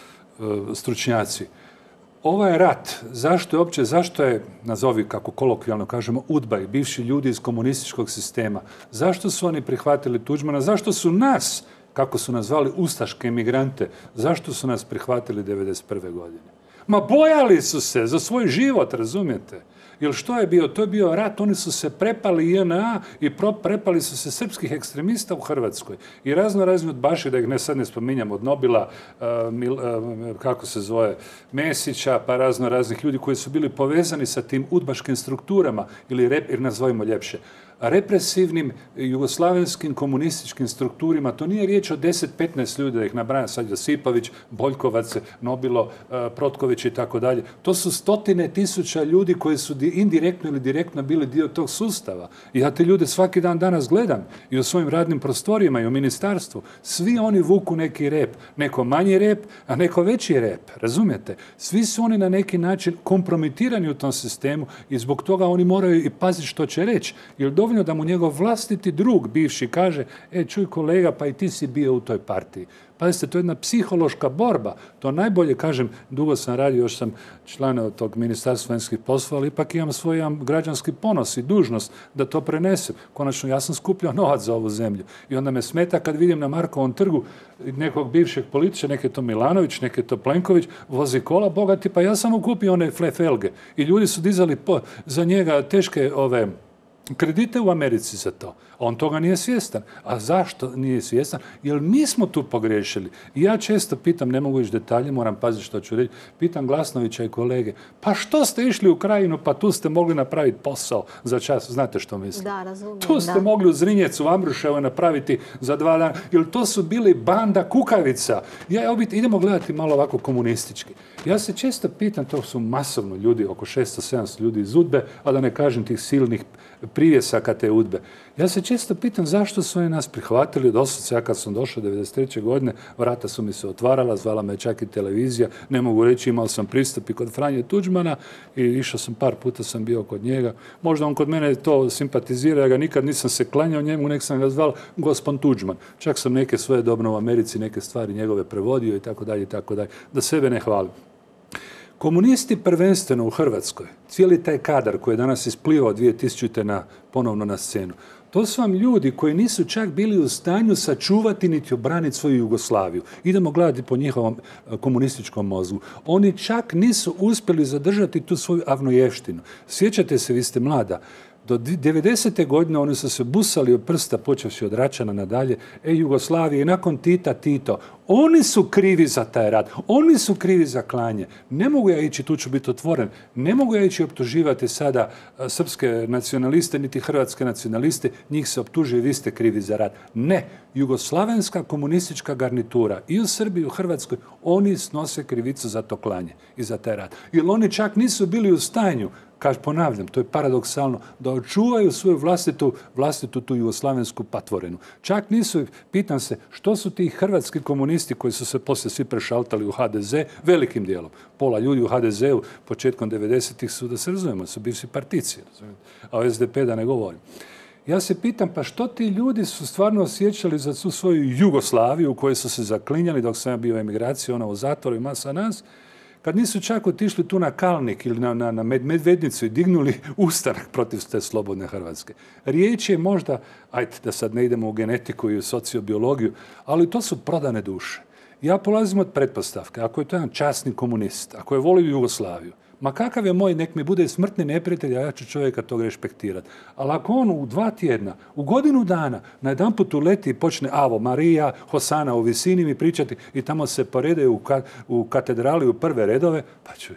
uh, stručnjaci. Ovaj rat, zašto je opće, zašto je, nazovi kako kolokvijalno kažemo, udba i bivši ljudi iz komunističkog sistema, zašto su oni prihvatili Tuđmana, zašto su nas, kako su nazvali ustaške emigrante, zašto su nas prihvatili devedeset prve godine? Ma bojali su se za svoj život, razumijete? Jer što je bio? To je bio rat, oni su se prepali J N A i prepali su se srpskih ekstremista u Hrvatskoj. I razno razni udbaši, da ih ne sad ne spominjam, od Nobila, uh, mil, uh, kako se zove, Mesića, pa razno raznih ljudi koji su bili povezani sa tim udbaškim strukturama, ili, rep, ili nazovimo ljepše, represivnim jugoslavenskim komunističkim strukturima. To nije riječ o deset petnaest ljudi, da ih nabrajam sad, Josipović, Boljkovac, Nobilo, Protković i tako dalje. To su stotine tisuća ljudi koji su indirektno ili direktno bili dio tog sustava. I ja te ljude svaki dan danas gledam i u svojim radnim prostorijama i u ministarstvu. Svi oni vuku neki rep. Neko manji rep, a neko veći rep. Razumijete? Svi su oni na neki način kompromitirani u tom sistemu i zbog toga oni moraju i paziti što će reći. Jer dovoljno da mu njegov vlastiti drug bivši kaže, e, čuj kolega, pa i ti si bio u toj partiji. Pazite, to je jedna psihološka borba. To najbolje, kažem, dugo sam radio, još sam član tog Ministarstva vanjskih poslova, ali ipak imam svoj građanski ponos i dužnost da to prenesem. Konačno, ja sam skupljao novac za ovu zemlju. I onda me smeta kad vidim na Markovom trgu nekog bivšeg političara, neke to Milanović, neke to Plenković, vozi kola, bogati, pa ja sam mu kupio one flefelge. I ljudi su dizali po, za njega teške ove kredite u Americi za to. On toga nije svjestan. A zašto nije svjestan? Jer mi smo tu pogriješili. I ja često pitam, ne mogu ići detalje, moram paziti što ću reći, pitam Glasnovića i kolege, pa što ste išli u Krajinu, pa tu ste mogli napraviti posao za čas, znate što mislim? Da, razumijem. Tu ste da. mogli u Zrinjec, u Ambruševo napraviti za dva dana, jer to su bili banda kukavica. Ja, ja idemo gledati malo ovako komunistički. Ja se često pitam, to su masovno ljudi, oko šesto sedamsto ljudi iz udbe, a da ne kažem tih silnih privjesaka te udbe. Ja se često pitam zašto su oni nas prihvatili. Doslovce, ja kad sam došao devedeset treće godine, vrata su mi se otvarala, zvala me čak i televizija. Ne mogu reći, imao sam pristup i kod Franje Tuđmana i išao sam par puta, sam bio kod njega. Možda on kod mene to simpatizira, ja ga nikad nisam se klanjao njemu, nek sam ga zval gospon Tuđman. Čak sam neke svoje dobno u Americi, neke stvari njegove prevodio i tako dalje i tako dalje. Da sebe ne hvalim. Komunisti prvenstveno u Hrvatskoj, cijeli taj kadar koji je danas isplivao dvije tisućite na, ponovno na scenu, to su vam ljudi koji nisu čak bili u stanju sačuvati niti obraniti svoju Jugoslaviju. Idemo gledati po njihovom komunističkom mozgu. Oni čak nisu uspjeli zadržati tu svoju avnoještinu. Sjećate se, vi ste mlada, do devedesete godine oni su se busali od prsta, počevši od Račana nadalje, e, Jugoslavije i nakon Tita, Tito. Oni su krivi za taj rat. Oni su krivi za klanje. Ne mogu ja ići, tu ću biti otvoren, ne mogu ja ići optuživati sada srpske nacionaliste, niti hrvatske nacionaliste. Njih se optužuje, vi ste krivi za rat. Ne. Jugoslavenska komunistička garnitura i u Srbiji i u Hrvatskoj, oni snose krivicu za to klanje i za taj rat. Jer oni čak nisu bili u stanju, Kaž, ponavljam, to je paradoksalno, da očuvaju svoju vlastitu, vlastitu tu jugoslavensku patvorenu. Čak nisu, pitam se, što su ti hrvatski komunisti koji su se poslije svi prešaltali u H D Z, velikim dijelom. Pola ljudi u H D Z-u početkom devedesetih su, da se razumijemo, su bivši partici, a o S D P da ne govorim. Ja se pitam, pa što ti ljudi su stvarno osjećali za tu svoju Jugoslaviju u kojoj su se zaklinjali dok sam ja bio u emigraciji, ona u zatvoru i masa nas, kad nisu čak otišli tu na Kalnik ili na, na, na Medvednicu i dignuli ustanak protiv te slobodne Hrvatske. Riječ je možda, ajde da sad ne idemo u genetiku i u sociobiologiju, ali to su prodane duše. Ja polazim od pretpostavke, ako je to jedan časni komunist, ako je volio Jugoslaviju, ma kakav je moj, nek mi bude smrtni neprijatelj, a ja ću čovjeka toga respektirati. Ali ako on u dva tjedna, u godinu dana, na jedan put uleti i počne Avo Marija, Hosana u visini mi pričati i tamo se poredaju u, ka, u katedrali u prve redove, pa čujte,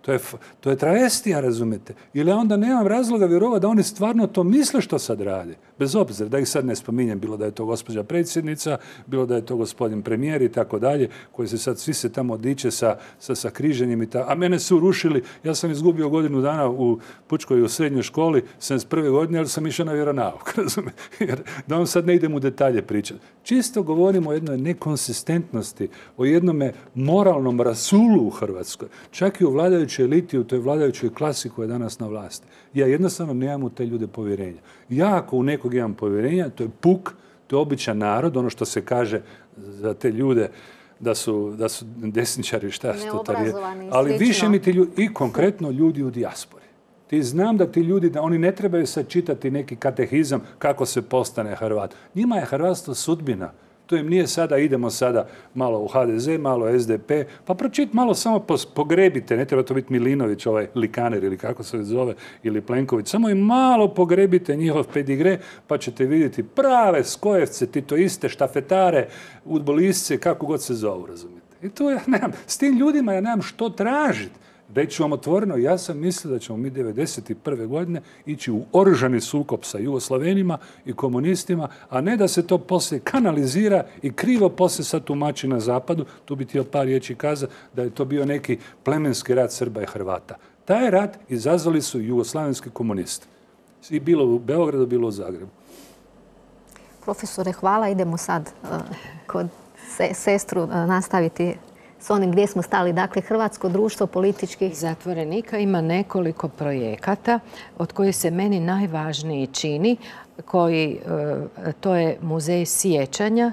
To je, to je travestija, razumete? Ili onda nemam razloga vjerovati da oni stvarno to misle što sad rade. Bez obzira, da ih sad ne spominjem, bilo da je to gospođa predsjednica, bilo da je to gospodin premijer i tako dalje, koji se sad svi se tamo diče sa, sa, sa križenjem i tako. A mene su rušili, ja sam izgubio godinu dana u Pučkoj u srednjoj školi, sedamdeset prve godine, ali sam išao na vjeronauk, razumete? Jer da vam sad ne idem u detalje pričati. Čisto govorimo o jednoj nekonsistentnosti, o jednome moralnom rasulu u Hrvatskoj. Čak i u vladajućoj eliti, u toj vladajućoj klasi koja je danas na vlasti. Ja jednostavno nemam u te ljude povjerenja. Ja ako u nekog imam povjerenja, to je puk, to je običan narod, ono što se kaže za te ljude da su, da su desničari, šta su to je. Ali više mi ti ljudi, i konkretno ljudi u dijaspori. Ti znam da ti ljudi, da oni ne trebaju sad čitati neki katehizam kako se postane Hrvat. Njima je hrvatstvo sudbina. To im nije sada, idemo sada malo u ha de ze, malo es de pe, pa pročit malo samo pogrebite, ne treba to biti Milinović, ovaj likaner ili kako se zove, ili Plenković, samo im malo pogrebite njihov pedigre, pa ćete vidjeti prave skojevce, titoiste, štafetare, udbolistce, kako god se zovu, razumijete. I to ja nemam, s tim ljudima ja nemam što tražiti. Reći vam otvoreno, ja sam mislio da ćemo mi devedeset prve godine ići u oružani sukob sa Jugoslavenima i komunistima, a ne da se to poslije kanalizira i krivo poslije sad tumači na zapadu. Tu bi htio par riječi kazati da je to bio neki plemenski rat Srba i Hrvata. Taj rat izazvali su jugoslavenski komunisti. I bilo u Beogradu, bilo u Zagrebu. Profesore, hvala. Idemo sad uh, kod se, sestru uh, nastaviti s onim gdje smo stali. Dakle, Hrvatsko društvo političkih zatvorenika ima nekoliko projekata od kojih se meni najvažniji čini, koji, to je Muzej sjećanja.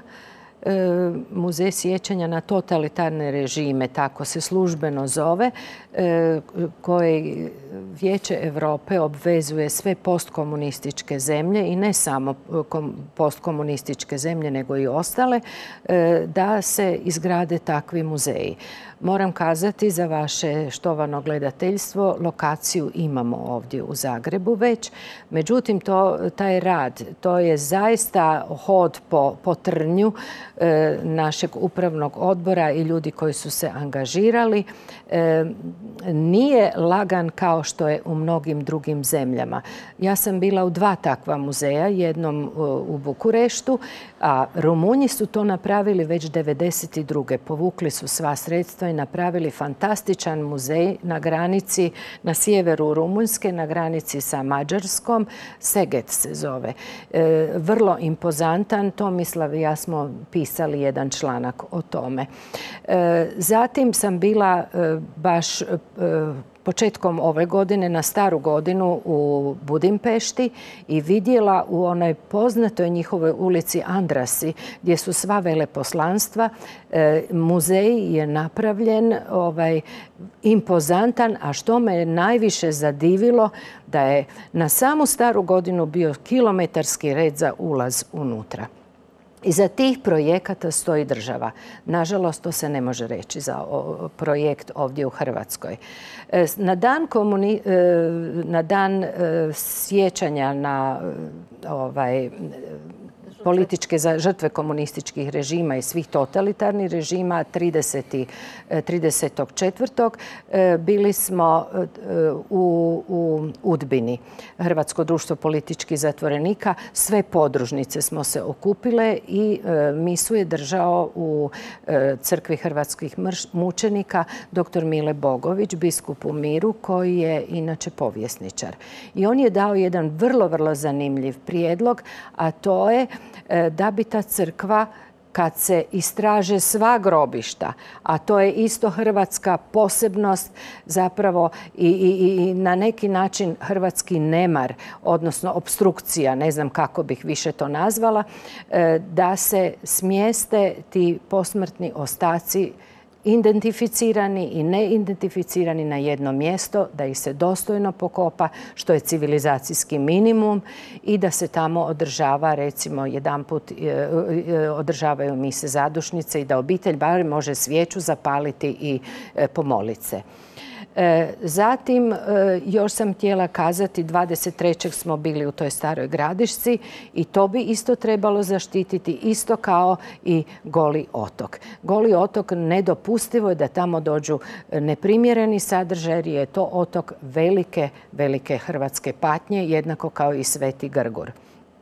Muzej sjećanja na totalitarne režime, tako se službeno zove, koji Vijeće Europe obvezuje sve postkomunističke zemlje i ne samo postkomunističke zemlje, nego i ostale, da se izgrade takvi muzeji. Moram kazati za vaše štovano gledateljstvo, lokaciju imamo ovdje u Zagrebu već. Međutim, to, taj rad, to je zaista hod po, po trnju e, našeg upravnog odbora i ljudi koji su se angažirali. E, nije lagan kao što je u mnogim drugim zemljama. Ja sam bila u dva takva muzeja, jednom u Bukureštu, a Rumunji su to napravili već devedeset druge. Povukli su sva sredstva i napravili fantastičan muzej na granici, na sjeveru Rumunjske, na granici sa Mađarskom. Seget se zove. E, vrlo impozantan. Tomislav i ja smo pisali jedan članak o tome. E, zatim sam bila e, baš e, početkom ove godine na Staru godinu u Budimpešti i vidjela u onoj poznatoj njihovoj ulici Andrasi, gdje su sva veleposlanstva, e, muzej je napravljen ovaj, impozantan, a što me je najviše zadivilo da je na samu Staru godinu bio kilometarski red za ulaz unutra. Iza tih projekata stoji država. Nažalost, to se ne može reći za projekt ovdje u Hrvatskoj. Na dan, komuni... na dan sjećanja na ovaj, političke žrtve komunističkih režima i svih totalitarnih režima tridesetog četvrtog bili smo u, u Udbini, Hrvatsko društvo političkih zatvorenika. Sve podružnice smo se okupile i misu je držao u crkvi hrvatskih mučenika doktor Mile Bogović, biskup u Miru, koji je inače povjesničar. I on je dao jedan vrlo, vrlo zanimljiv prijedlog, a to je da bi ta crkva, kad se istraže sva grobišta, a to je isto hrvatska posebnost, zapravo i, i, i na neki način hrvatski nemar, odnosno obstrukcija, ne znam kako bih više to nazvala, da se smjeste ti posmrtni ostaci identificirani i neidentificirani na jedno mjesto, da ih se dostojno pokopa, što je civilizacijski minimum, i da se tamo održava, recimo, jedanput održavaju mise zadušnice i da obitelj barem može svijeću zapaliti i pomoliti se. Zatim, još sam htjela kazati, dvadeset trećeg smo bili u toj Staroj Gradišci i to bi isto trebalo zaštititi, isto kao i Goli otok. Goli otok, nedopustivo je da tamo dođu neprimjereni sadržaj jer je to otok velike, velike hrvatske patnje, jednako kao i Sveti Grgur.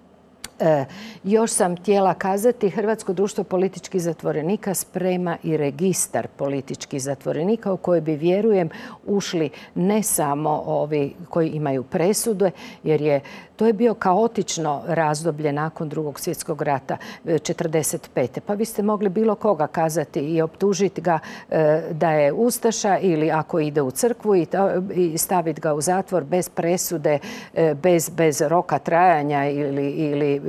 E, još sam htjela kazati, Hrvatsko društvo političkih zatvorenika sprema i registar političkih zatvorenika u koji bi, vjerujem, ušli ne samo ovi koji imaju presude, jer je to je bio kaotično razdoblje nakon Drugog svjetskog rata četrdeset pete. Pa vi ste mogli bilo koga kazati i optužiti ga e, da je ustaša ili ako ide u crkvu i, i staviti ga u zatvor bez presude, e, bez, bez roka trajanja ili, ili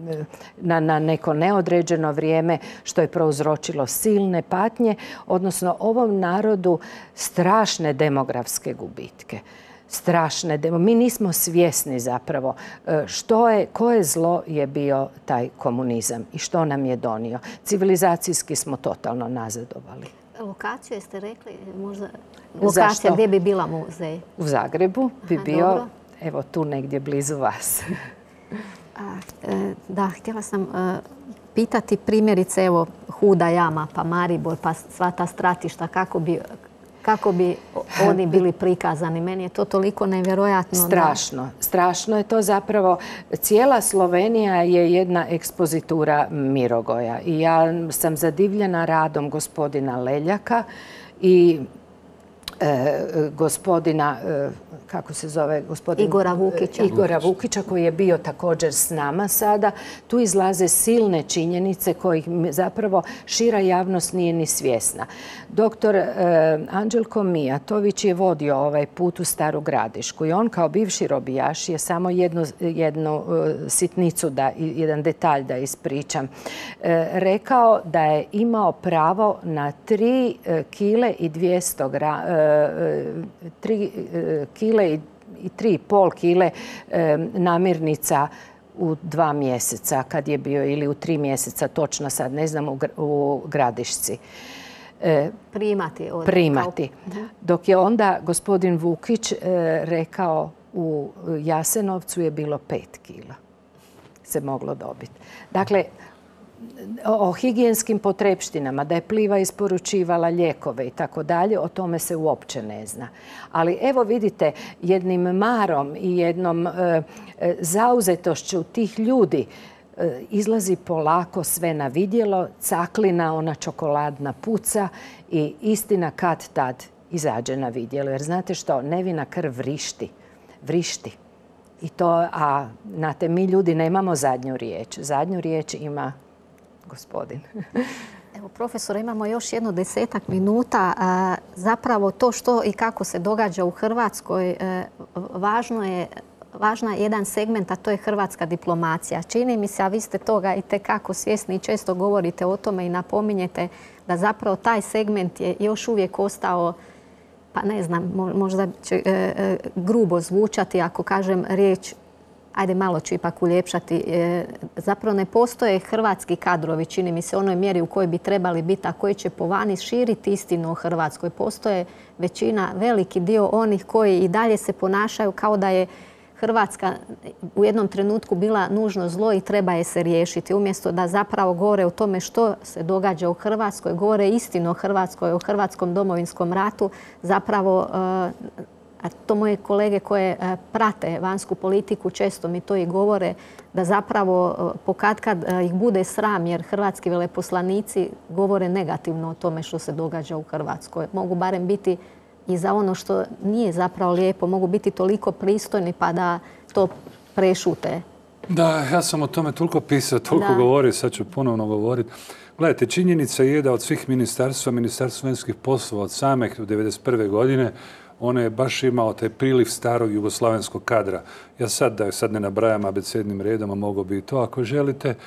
na, na neko neodređeno vrijeme, što je prouzročilo silne patnje, odnosno ovom narodu strašne demografske gubitke. Strašne. Mi nismo svjesni zapravo što je, koje zlo je bio taj komunizam i što nam je donio. Civilizacijski smo totalno nazadovali. Lokaciju jeste rekli, možda lokacija Zašto? Gdje bi bila muzej? U Zagrebu bi Aha, bio, dobro. Evo tu negdje blizu vas. A, da, htjela sam pitati primjerice, evo, Huda jama, pa Maribor, pa sva ta stratišta, kako bi... Kako bi oni bili prikazani? Meni je to toliko nevjerojatno. Strašno. Da... Strašno je to zapravo. Cijela Slovenija je jedna ekspozitura Mirogoja. I ja sam zadivljena radom gospodina Leljaka i e, gospodina, e, kako se zove? Gospodin, Igora Vukića. Igora Vukića, koji je bio također s nama sada. Tu izlaze silne činjenice kojih zapravo šira javnost nije ni svjesna. Doktor e, Anđelko Mijatović je vodio ovaj put u Staru Gradišku i on kao bivši robijaš je samo jednu, jednu e, sitnicu, da, jedan detalj da ispričam, e, rekao da je imao pravo na tri kile i dvjesto gra, e, tri kile i tri i pol kile e, namirnica u dva mjeseca kad je bio, ili u tri mjeseca, točno sad ne znam, u, u Gradišci. E, primati. Od... Primati. Dok je onda gospodin Vukić e, rekao u Jasenovcu je bilo pet kila se moglo dobiti. Dakle, o higijenskim potrepštinama, da je Pliva isporučivala lijekove i tako dalje, o tome se uopće ne zna. Ali evo vidite, jednim marom i jednom e, zauzetošću tih ljudi e, izlazi polako sve na vidjelo, caklina, ona čokoladna puca i istina kad tad izađe na vidjelo. Jer znate što, nevina krv vrišti. Vrišti. I to, a znate, mi ljudi nemamo zadnju riječ. Zadnju riječ ima gospodin. Evo, profesore, imamo još jedno desetak minuta. Zapravo to što i kako se događa u Hrvatskoj, važno je, važna je jedan segment, a to je hrvatska diplomacija. Čini mi se, a vi ste toga i tekako svjesni i često govorite o tome i napominjete da zapravo taj segment je još uvijek ostao, pa ne znam, možda će e, e, grubo zvučati ako kažem riječ, ajde malo ću ipak uljepšati, e, zapravo ne postoje hrvatski kadrovi, čini mi se, onoj mjeri u kojoj bi trebali biti, a koji će po vani širiti istinu o Hrvatskoj. Postoje većina, veliki dio onih koji i dalje se ponašaju kao da je Hrvatska u jednom trenutku bila nužno zlo i treba je se riješiti. Umjesto da zapravo govore o tome što se događa u Hrvatskoj, govore istinu o Hrvatskoj, o hrvatskom domovinskom ratu, zapravo, a to moje kolege koje prate vanjsku politiku često mi to i govore, da zapravo pokatkad ih bude sram jer hrvatski veleposlanici govore negativno o tome što se događa u Hrvatskoj. Mogu barem biti i za ono što nije zapravo lijepo, mogu biti toliko pristojni pa da to prešute. Da, ja sam o tome toliko pisao, toliko govorio, sad ću ponovno govoriti. Gledajte, činjenica je da od svih ministarstva, Ministarstvo vanjskih poslova od same devedeset prve godine, ono je baš imao taj priliv starog jugoslavenskog kadra. Ja sad, da sad ne nabrajam abecednim redom, a mogo bi i to ako želite.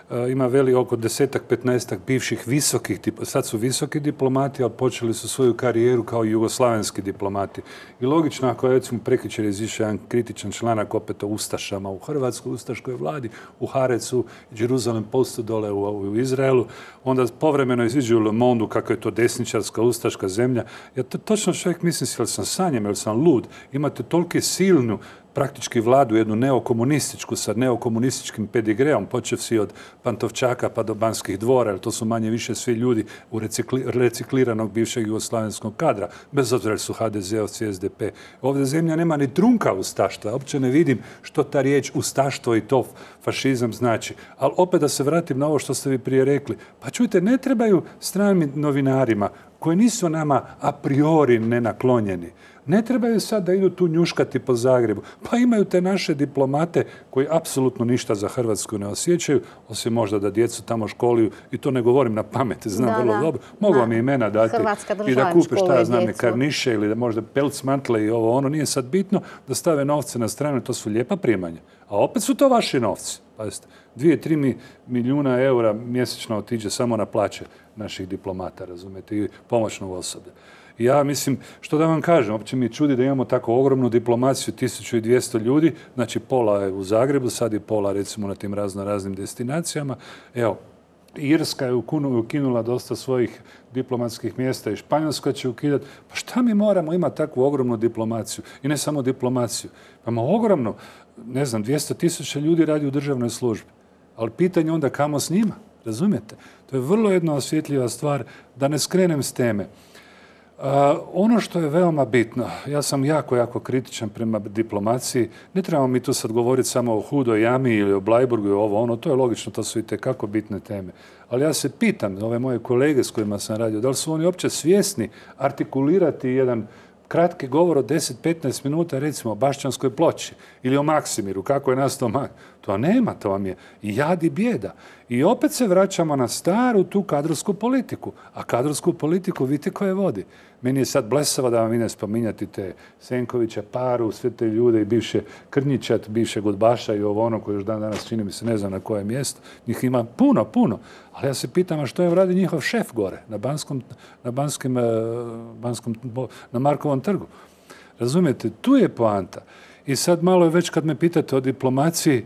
ima veli oko desetak, petnaestak bivših visokih, sad su visoki diplomati, ali počeli su svoju karijeru kao jugoslavenski diplomati. I logično, ako je recimo prekjučer izišao jedan kritičan članak opet o Ustašama u Hrvatskoj, Ustaškoj vladi, u Harecu, Jerusalem Postu dole u, u Izraelu, onda povremeno iziđu u Le Monde kako je to desničarska, ustaška zemlja. Ja to, točno čovjek mislim, jel sam sanjem, jel sam lud, imate tolike silnu praktički vladu, jednu neokomunističku sa neokomunističkim pedigreom, počevši od Pantovčaka pa do Banskih dvora, jer to su manje više svi ljudi u recikli, recikliranog bivšeg jugoslavenskog kadra, bez obzira su ha de zeovci, es de pe. Ovdje zemlja nema ni trunka ustaštva, uopće ne vidim što ta riječ ustaštvo i to fašizam znači. Ali opet da se vratim na ovo što ste vi prije rekli, pa čujte, ne trebaju stranim novinarima koji nisu nama a priori nenaklonjeni. Ne trebaju sad da idu tu njuškati po Zagrebu. Pa imaju te naše diplomate koji apsolutno ništa za Hrvatsku ne osjećaju, osim možda da djecu tamo školuju, i to ne govorim na pameti, znam da, vrlo da. dobro. Mogu vam imena dati i da kupe šta ja znam, karniše ili da možda pelc mantle i ovo ono. Nije sad bitno da stave novce na stranu, to su lijepa primanja. A opet su to vaši novci. Pazite, dvije, tri milijuna eura mjesečno otiđe samo na plaće naših diplomata, razumijete, i pomoćnog osoblja. Ja mislim, što da vam kažem, uopće mi čudi da imamo tako ogromnu diplomaciju, tisuću dvjesto ljudi, znači pola je u Zagrebu, sad je pola recimo na tim razno raznim destinacijama. Evo, Irska je ukinula dosta svojih diplomatskih mjesta i Španjolska će ukidati. Pa šta mi moramo imati takvu ogromnu diplomaciju? I ne samo diplomaciju. Pa imamo ogromno, ne znam, dvjesto tisuća ljudi radi u državnoj službi. Ali pitanje onda kamo s njima, razumijete? To je vrlo jedna osjetljiva stvar, da ne skrenem s teme. Uh, ono što je veoma bitno, ja sam jako, jako kritičan prema diplomaciji. Ne trebamo mi tu sad govoriti samo o Hudoj jami ili o Blajburgu i ovo, ono, to je logično, to su i tekako bitne teme. Ali ja se pitam, ove moje kolege s kojima sam radio, da li su oni uopće svjesni artikulirati jedan kratki govor od deset do petnaest minuta, recimo o Bašćanskoj ploči ili o Maksimiru, kako je nastao Mak. To nema, to vam je i jad i bijeda. I opet se vraćamo na staru tu kadrovsku politiku. A kadrovsku politiku vidite ko je vodi. Meni je sad blesavo da vam ide spominjati te Senkovića, Paru, sve te ljude i bivše Krnjićat, bivšeg udbaša i ovo ono koji još dan danas čini mi se ne znam na koje mjesto. Njih ima puno, puno. Ali ja se pitam, a što je radi njihov šef gore na Banskom, na Banskim, Banskom, na Markovom trgu? Razumijete, tu je poanta. I sad malo je već kad me pitate o diplomaciji,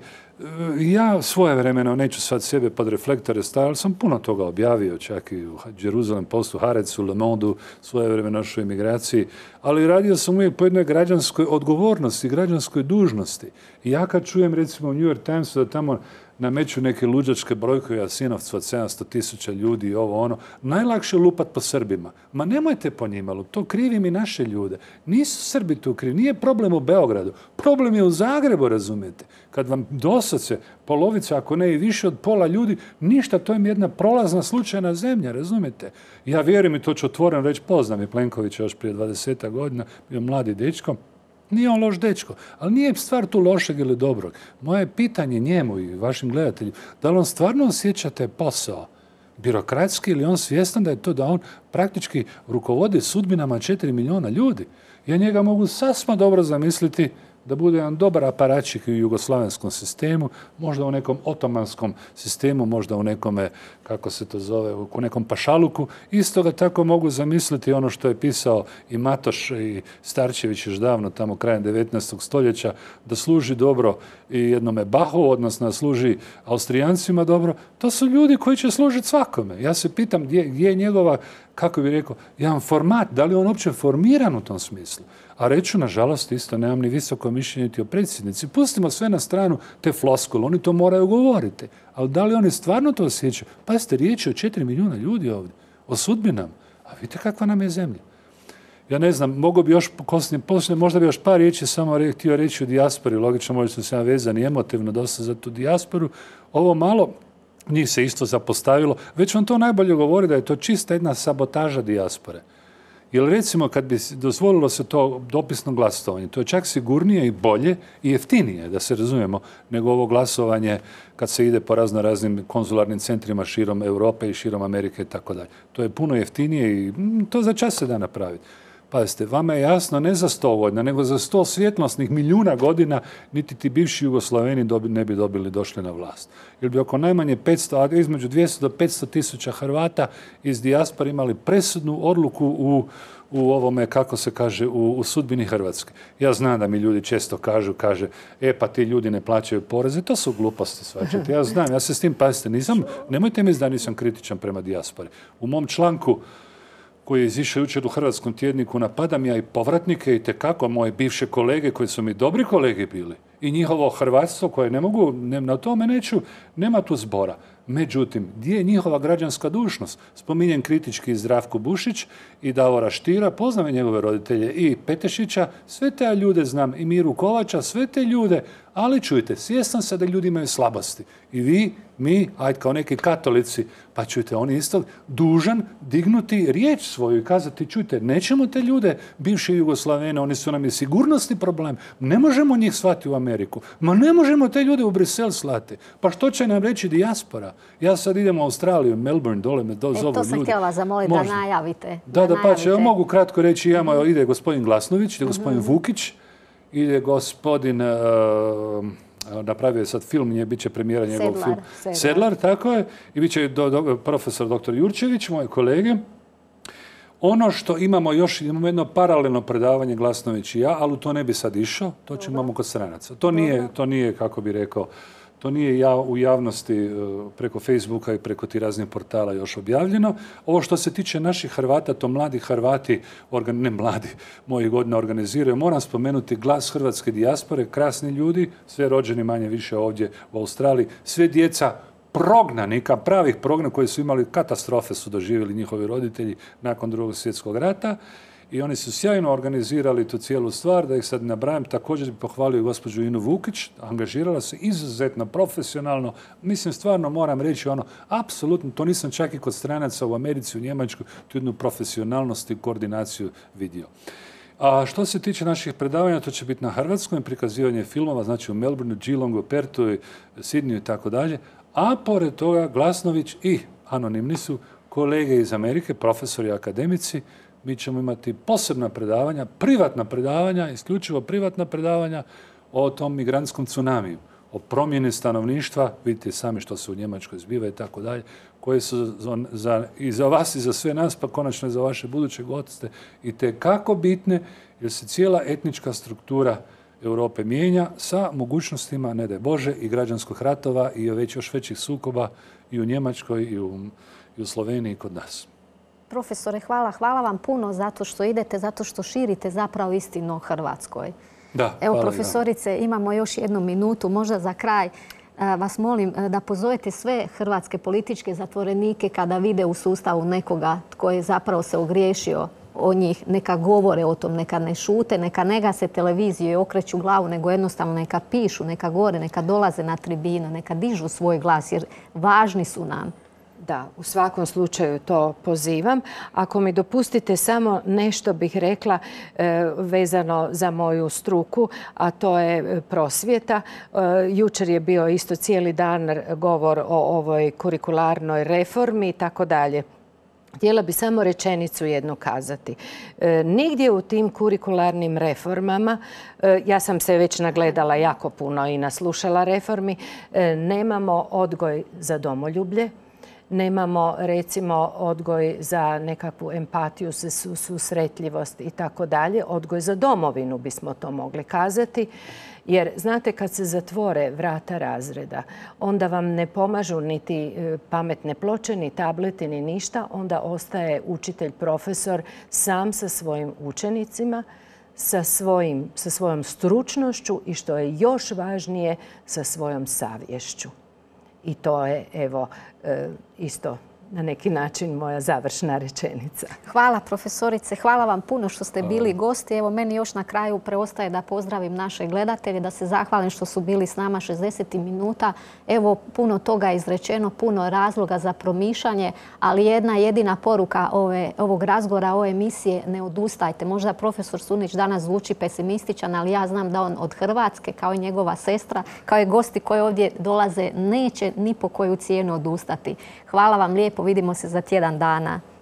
ja svoje vremeno, neću sad sebe pod reflektore staviti, ali sam puno toga objavio, čak i u Jerusalem Postu, Harecu, Le Monde, svoje vremeno u imigraciji, ali radio sam uvijek po jednoj građanskoj odgovornosti, građanskoj dužnosti. I ja kad čujem recimo u New York Timesu da tamo nameću neke luđačke brojke u Jasenovcu od sedamsto tisuća ljudi i ovo ono, najlakše lupat po Srbima. Ma nemojte po njima, to krivi mi naše ljude. Nisu Srbi tu krivi, nije problem u Beogradu, problem je u Zagrebu, razumijete. Kad vam doslovce polovica, ako ne i više od pola ljudi, ništa, to je jedna prolazna slučajna zemlja, razumijete. Ja vjerujem i to ću otvoreno reći, poznam i Plenkovića još prije dvadeset godina, bio mladi dečko. Nije on loš dečko, ali nije stvar tu lošeg ili dobrog. Moje pitanje njemu i vašim gledateljima, da li on stvarno osjeća taj posao birokratski ili on svjestan da je to da on praktički rukovodi sudbinama četiri milijuna ljudi. Ja njega mogu sasvim dobro zamisliti da bude jedan dobar aparačik u jugoslavenskom sistemu, možda u nekom otomanskom sistemu, možda u nekome, kako se to zove, u nekom pašaluku. Isto ga tako mogu zamisliti ono što je pisao i Matoš i Starčević još davno, tamo krajem devetnaestog stoljeća, da služi dobro i jednome Bahu, odnosno da služi Austrijancima dobro. To su ljudi koji će služiti svakome. Ja se pitam gdje, gdje je njegova, kako bih rekao, jedan format, da li je on uopće formiran u tom smislu. A reću, nažalost, isto nemam ni visoko mišljenje niti o predsjednici. Pustimo sve na stranu te floskule, oni to moraju govoriti. Ali da li oni stvarno to osjećaju? Pazite, riječ je o četiri milijuna ljudi ovdje, o sudbinama. A vidite kakva nam je zemlja. Ja ne znam, mogu bi još poslije, poslije, možda bi još par riječi samo re, htio reći o dijaspori. Logično, možda sam ja vezan i emotivno dosta za tu dijasporu. Ovo malo njih se isto zapostavilo. Već vam to najbolje govori da je to čista jedna sabotaža dijaspore. Jer recimo kad bi dozvolilo se to dopisno glasovanje, to je čak sigurnije i bolje i jeftinije, da se razumijemo, nego ovo glasovanje kad se ide po razno raznim konzularnim centrima širom Europe i širom Amerike i tako dalje. To je puno jeftinije i to za čas se da napraviti. Pazite, vama je jasno ne za sto godina, nego za sto svjetlosnih milijuna godina niti ti bivši Jugoslaveni ne bi dobili došli na vlast. Jer bi oko najmanje petsto, a između dvjesto do petsto tisuća Hrvata iz dijaspore imali presudnu odluku u u ovome, kako se kaže, u, u sudbini Hrvatske. Ja znam da mi ljudi često kažu, kaže, e pa ti ljudi ne plaćaju poreze, to su gluposti, svačate. Ja znam, ja se s tim, pazite, nisam, nemojte mi da nisam kritičan prema dijaspori. U mom članku koji je izišao jučer u Hrvatskom tjedniku, napadam ja i povratnike i tekako moje bivše kolege koji su mi dobri kolege bili i njihovo hrvatstvo koje ne mogu, ne, na tome neću, nema tu zbora. Međutim, gdje je njihova građanska dužnost? Spominjem kritički Zdravko Bušić i Davora Štira, poznam njegove roditelje i Petešića, sve te ljude znam, i Miru Kovača, sve te ljude, ali čujte, svjestan se da ljudi imaju slabosti. I vi, mi, ajde kao neki katolici, pa čujte, on je isto dužan dignuti riječ svoju i kazati, čujte, nećemo te ljude, bivše Jugoslavene, oni su nam i sigurnosni problem, ne možemo njih slati u Ameriku, ma ne možemo te ljude u Brisel slati. Pa što će nam reći dijaspora? Ja sad idem u Australiju, Melbourne, dole me do, zovu ljudi. E, to sam htjela vas zamoliti da najavite. Da, da, pa će, ja mogu kratko reći, imamo, mm-hmm. ide gospodin Glasnović, ide gospodin mm-hmm. Vukić, ide gospodin, uh, napravio je sad film, nje, bit će premijera njegovog filma. Sedlar. Sedlar, tako je, i bit će do, do, profesor doktor Jurčević, moje kolege. Ono što imamo još, imamo jedno paralelno predavanje Glasnović i ja, ali to ne bi sad išao, to ćemo imamo kod stranaca. To nije, to nije, kako bi rekao, to nije ja u javnosti preko Facebooka i preko tih raznih portala još objavljeno. Ovo što se tiče naših Hrvata, to mladi Hrvati, ne mladi, mojih godina organiziraju, moram spomenuti Glas hrvatske dijaspore, krasni ljudi, sve rođeni manje više ovdje u Australiji, sve djeca prognanika, pravih prognanika koji su imali katastrofe su doživjeli njihovi roditelji nakon Drugog svjetskog rata. I oni su sjajno organizirali tu cijelu stvar, da ih sad nabrajam. Također bi pohvalio gospođu Inu Vukić, angažirala se izuzetno profesionalno. Mislim, stvarno moram reći ono, apsolutno, to nisam čak i kod stranaca u Americi, u Njemačkoj, tu jednu profesionalnost i koordinaciju vidio. A što se tiče naših predavanja, to će biti na hrvatskom, prikazivanje filmova, znači u Melbourneu, Geelongu, Pertu, Sidniju i tako dalje. A pored toga Glasnović i anonimni su kolege iz Amerike, profesori i akademici. Mi ćemo imati posebna predavanja, privatna predavanja, isključivo privatna predavanja o tom migrantskom tsunamiju, o promjeni stanovništva, vidite sami što se u Njemačkoj zbiva i tako dalje, koje su za, za, i za vas i za sve nas, pa konačno i za vaše buduće goste, i tekako bitne, jer se cijela etnička struktura Europe mijenja sa mogućnostima, ne daj Bože, i građanskog ratova i već još većih sukoba i u Njemačkoj i u, i u Sloveniji i kod nas. Profesore, hvala. Hvala vam puno zato što idete, zato što širite zapravo istinu o Hrvatskoj. Da, evo, profesorice, imamo još jednu minutu. Možda za kraj vas molim da pozovete sve hrvatske političke zatvorenike kada vide u sustavu nekoga tko je zapravo se ogriješio o njih. Neka govore o tom, neka ne šute, neka ne gase televiziju i okreću glavu, nego jednostavno neka pišu, neka govore, neka dolaze na tribinu, neka dižu svoj glas jer važni su nam. Da, u svakom slučaju to pozivam. Ako mi dopustite samo nešto bih rekla e, vezano za moju struku, a to je prosvjeta. E, jučer je bio isto cijeli dan govor o ovoj kurikularnoj reformi i tako dalje. Htjela bi samo rečenicu jednu kazati. E, nigdje u tim kurikularnim reformama, e, ja sam se već nagledala jako puno i naslušala reformi, e, nemamo odgoj za domoljublje. Nemamo, recimo, odgoj za nekakvu empatiju, susretljivost i tako dalje. Odgoj za domovinu bismo to mogli kazati. Jer, znate, kad se zatvore vrata razreda, onda vam ne pomažu niti pametne ploče, ni tableti, ni ništa. Onda ostaje učitelj, profesor sam sa svojim učenicima, sa, svojim, sa svojom stručnošću i, što je još važnije, sa svojom savješću. I to je, evo, isto na neki način moja završna rečenica. Hvala, profesorice. Hvala vam puno što ste bili gosti. Evo, meni još na kraju preostaje da pozdravim naše gledatelje, da se zahvalim što su bili s nama šezdeset minuta. Evo, puno toga je izrečeno, puno razloga za promišljanje, ali jedna jedina poruka ove, ovog razgovora, ove emisije, ne odustajte. Možda profesor Sunić danas zvuči pesimističan, ali ja znam da on od Hrvatske, kao i njegova sestra, kao i gosti koji ovdje dolaze, neće ni po koju cijenu odustati. Hvala vam lijepo. Vidimo se za tjedan dana.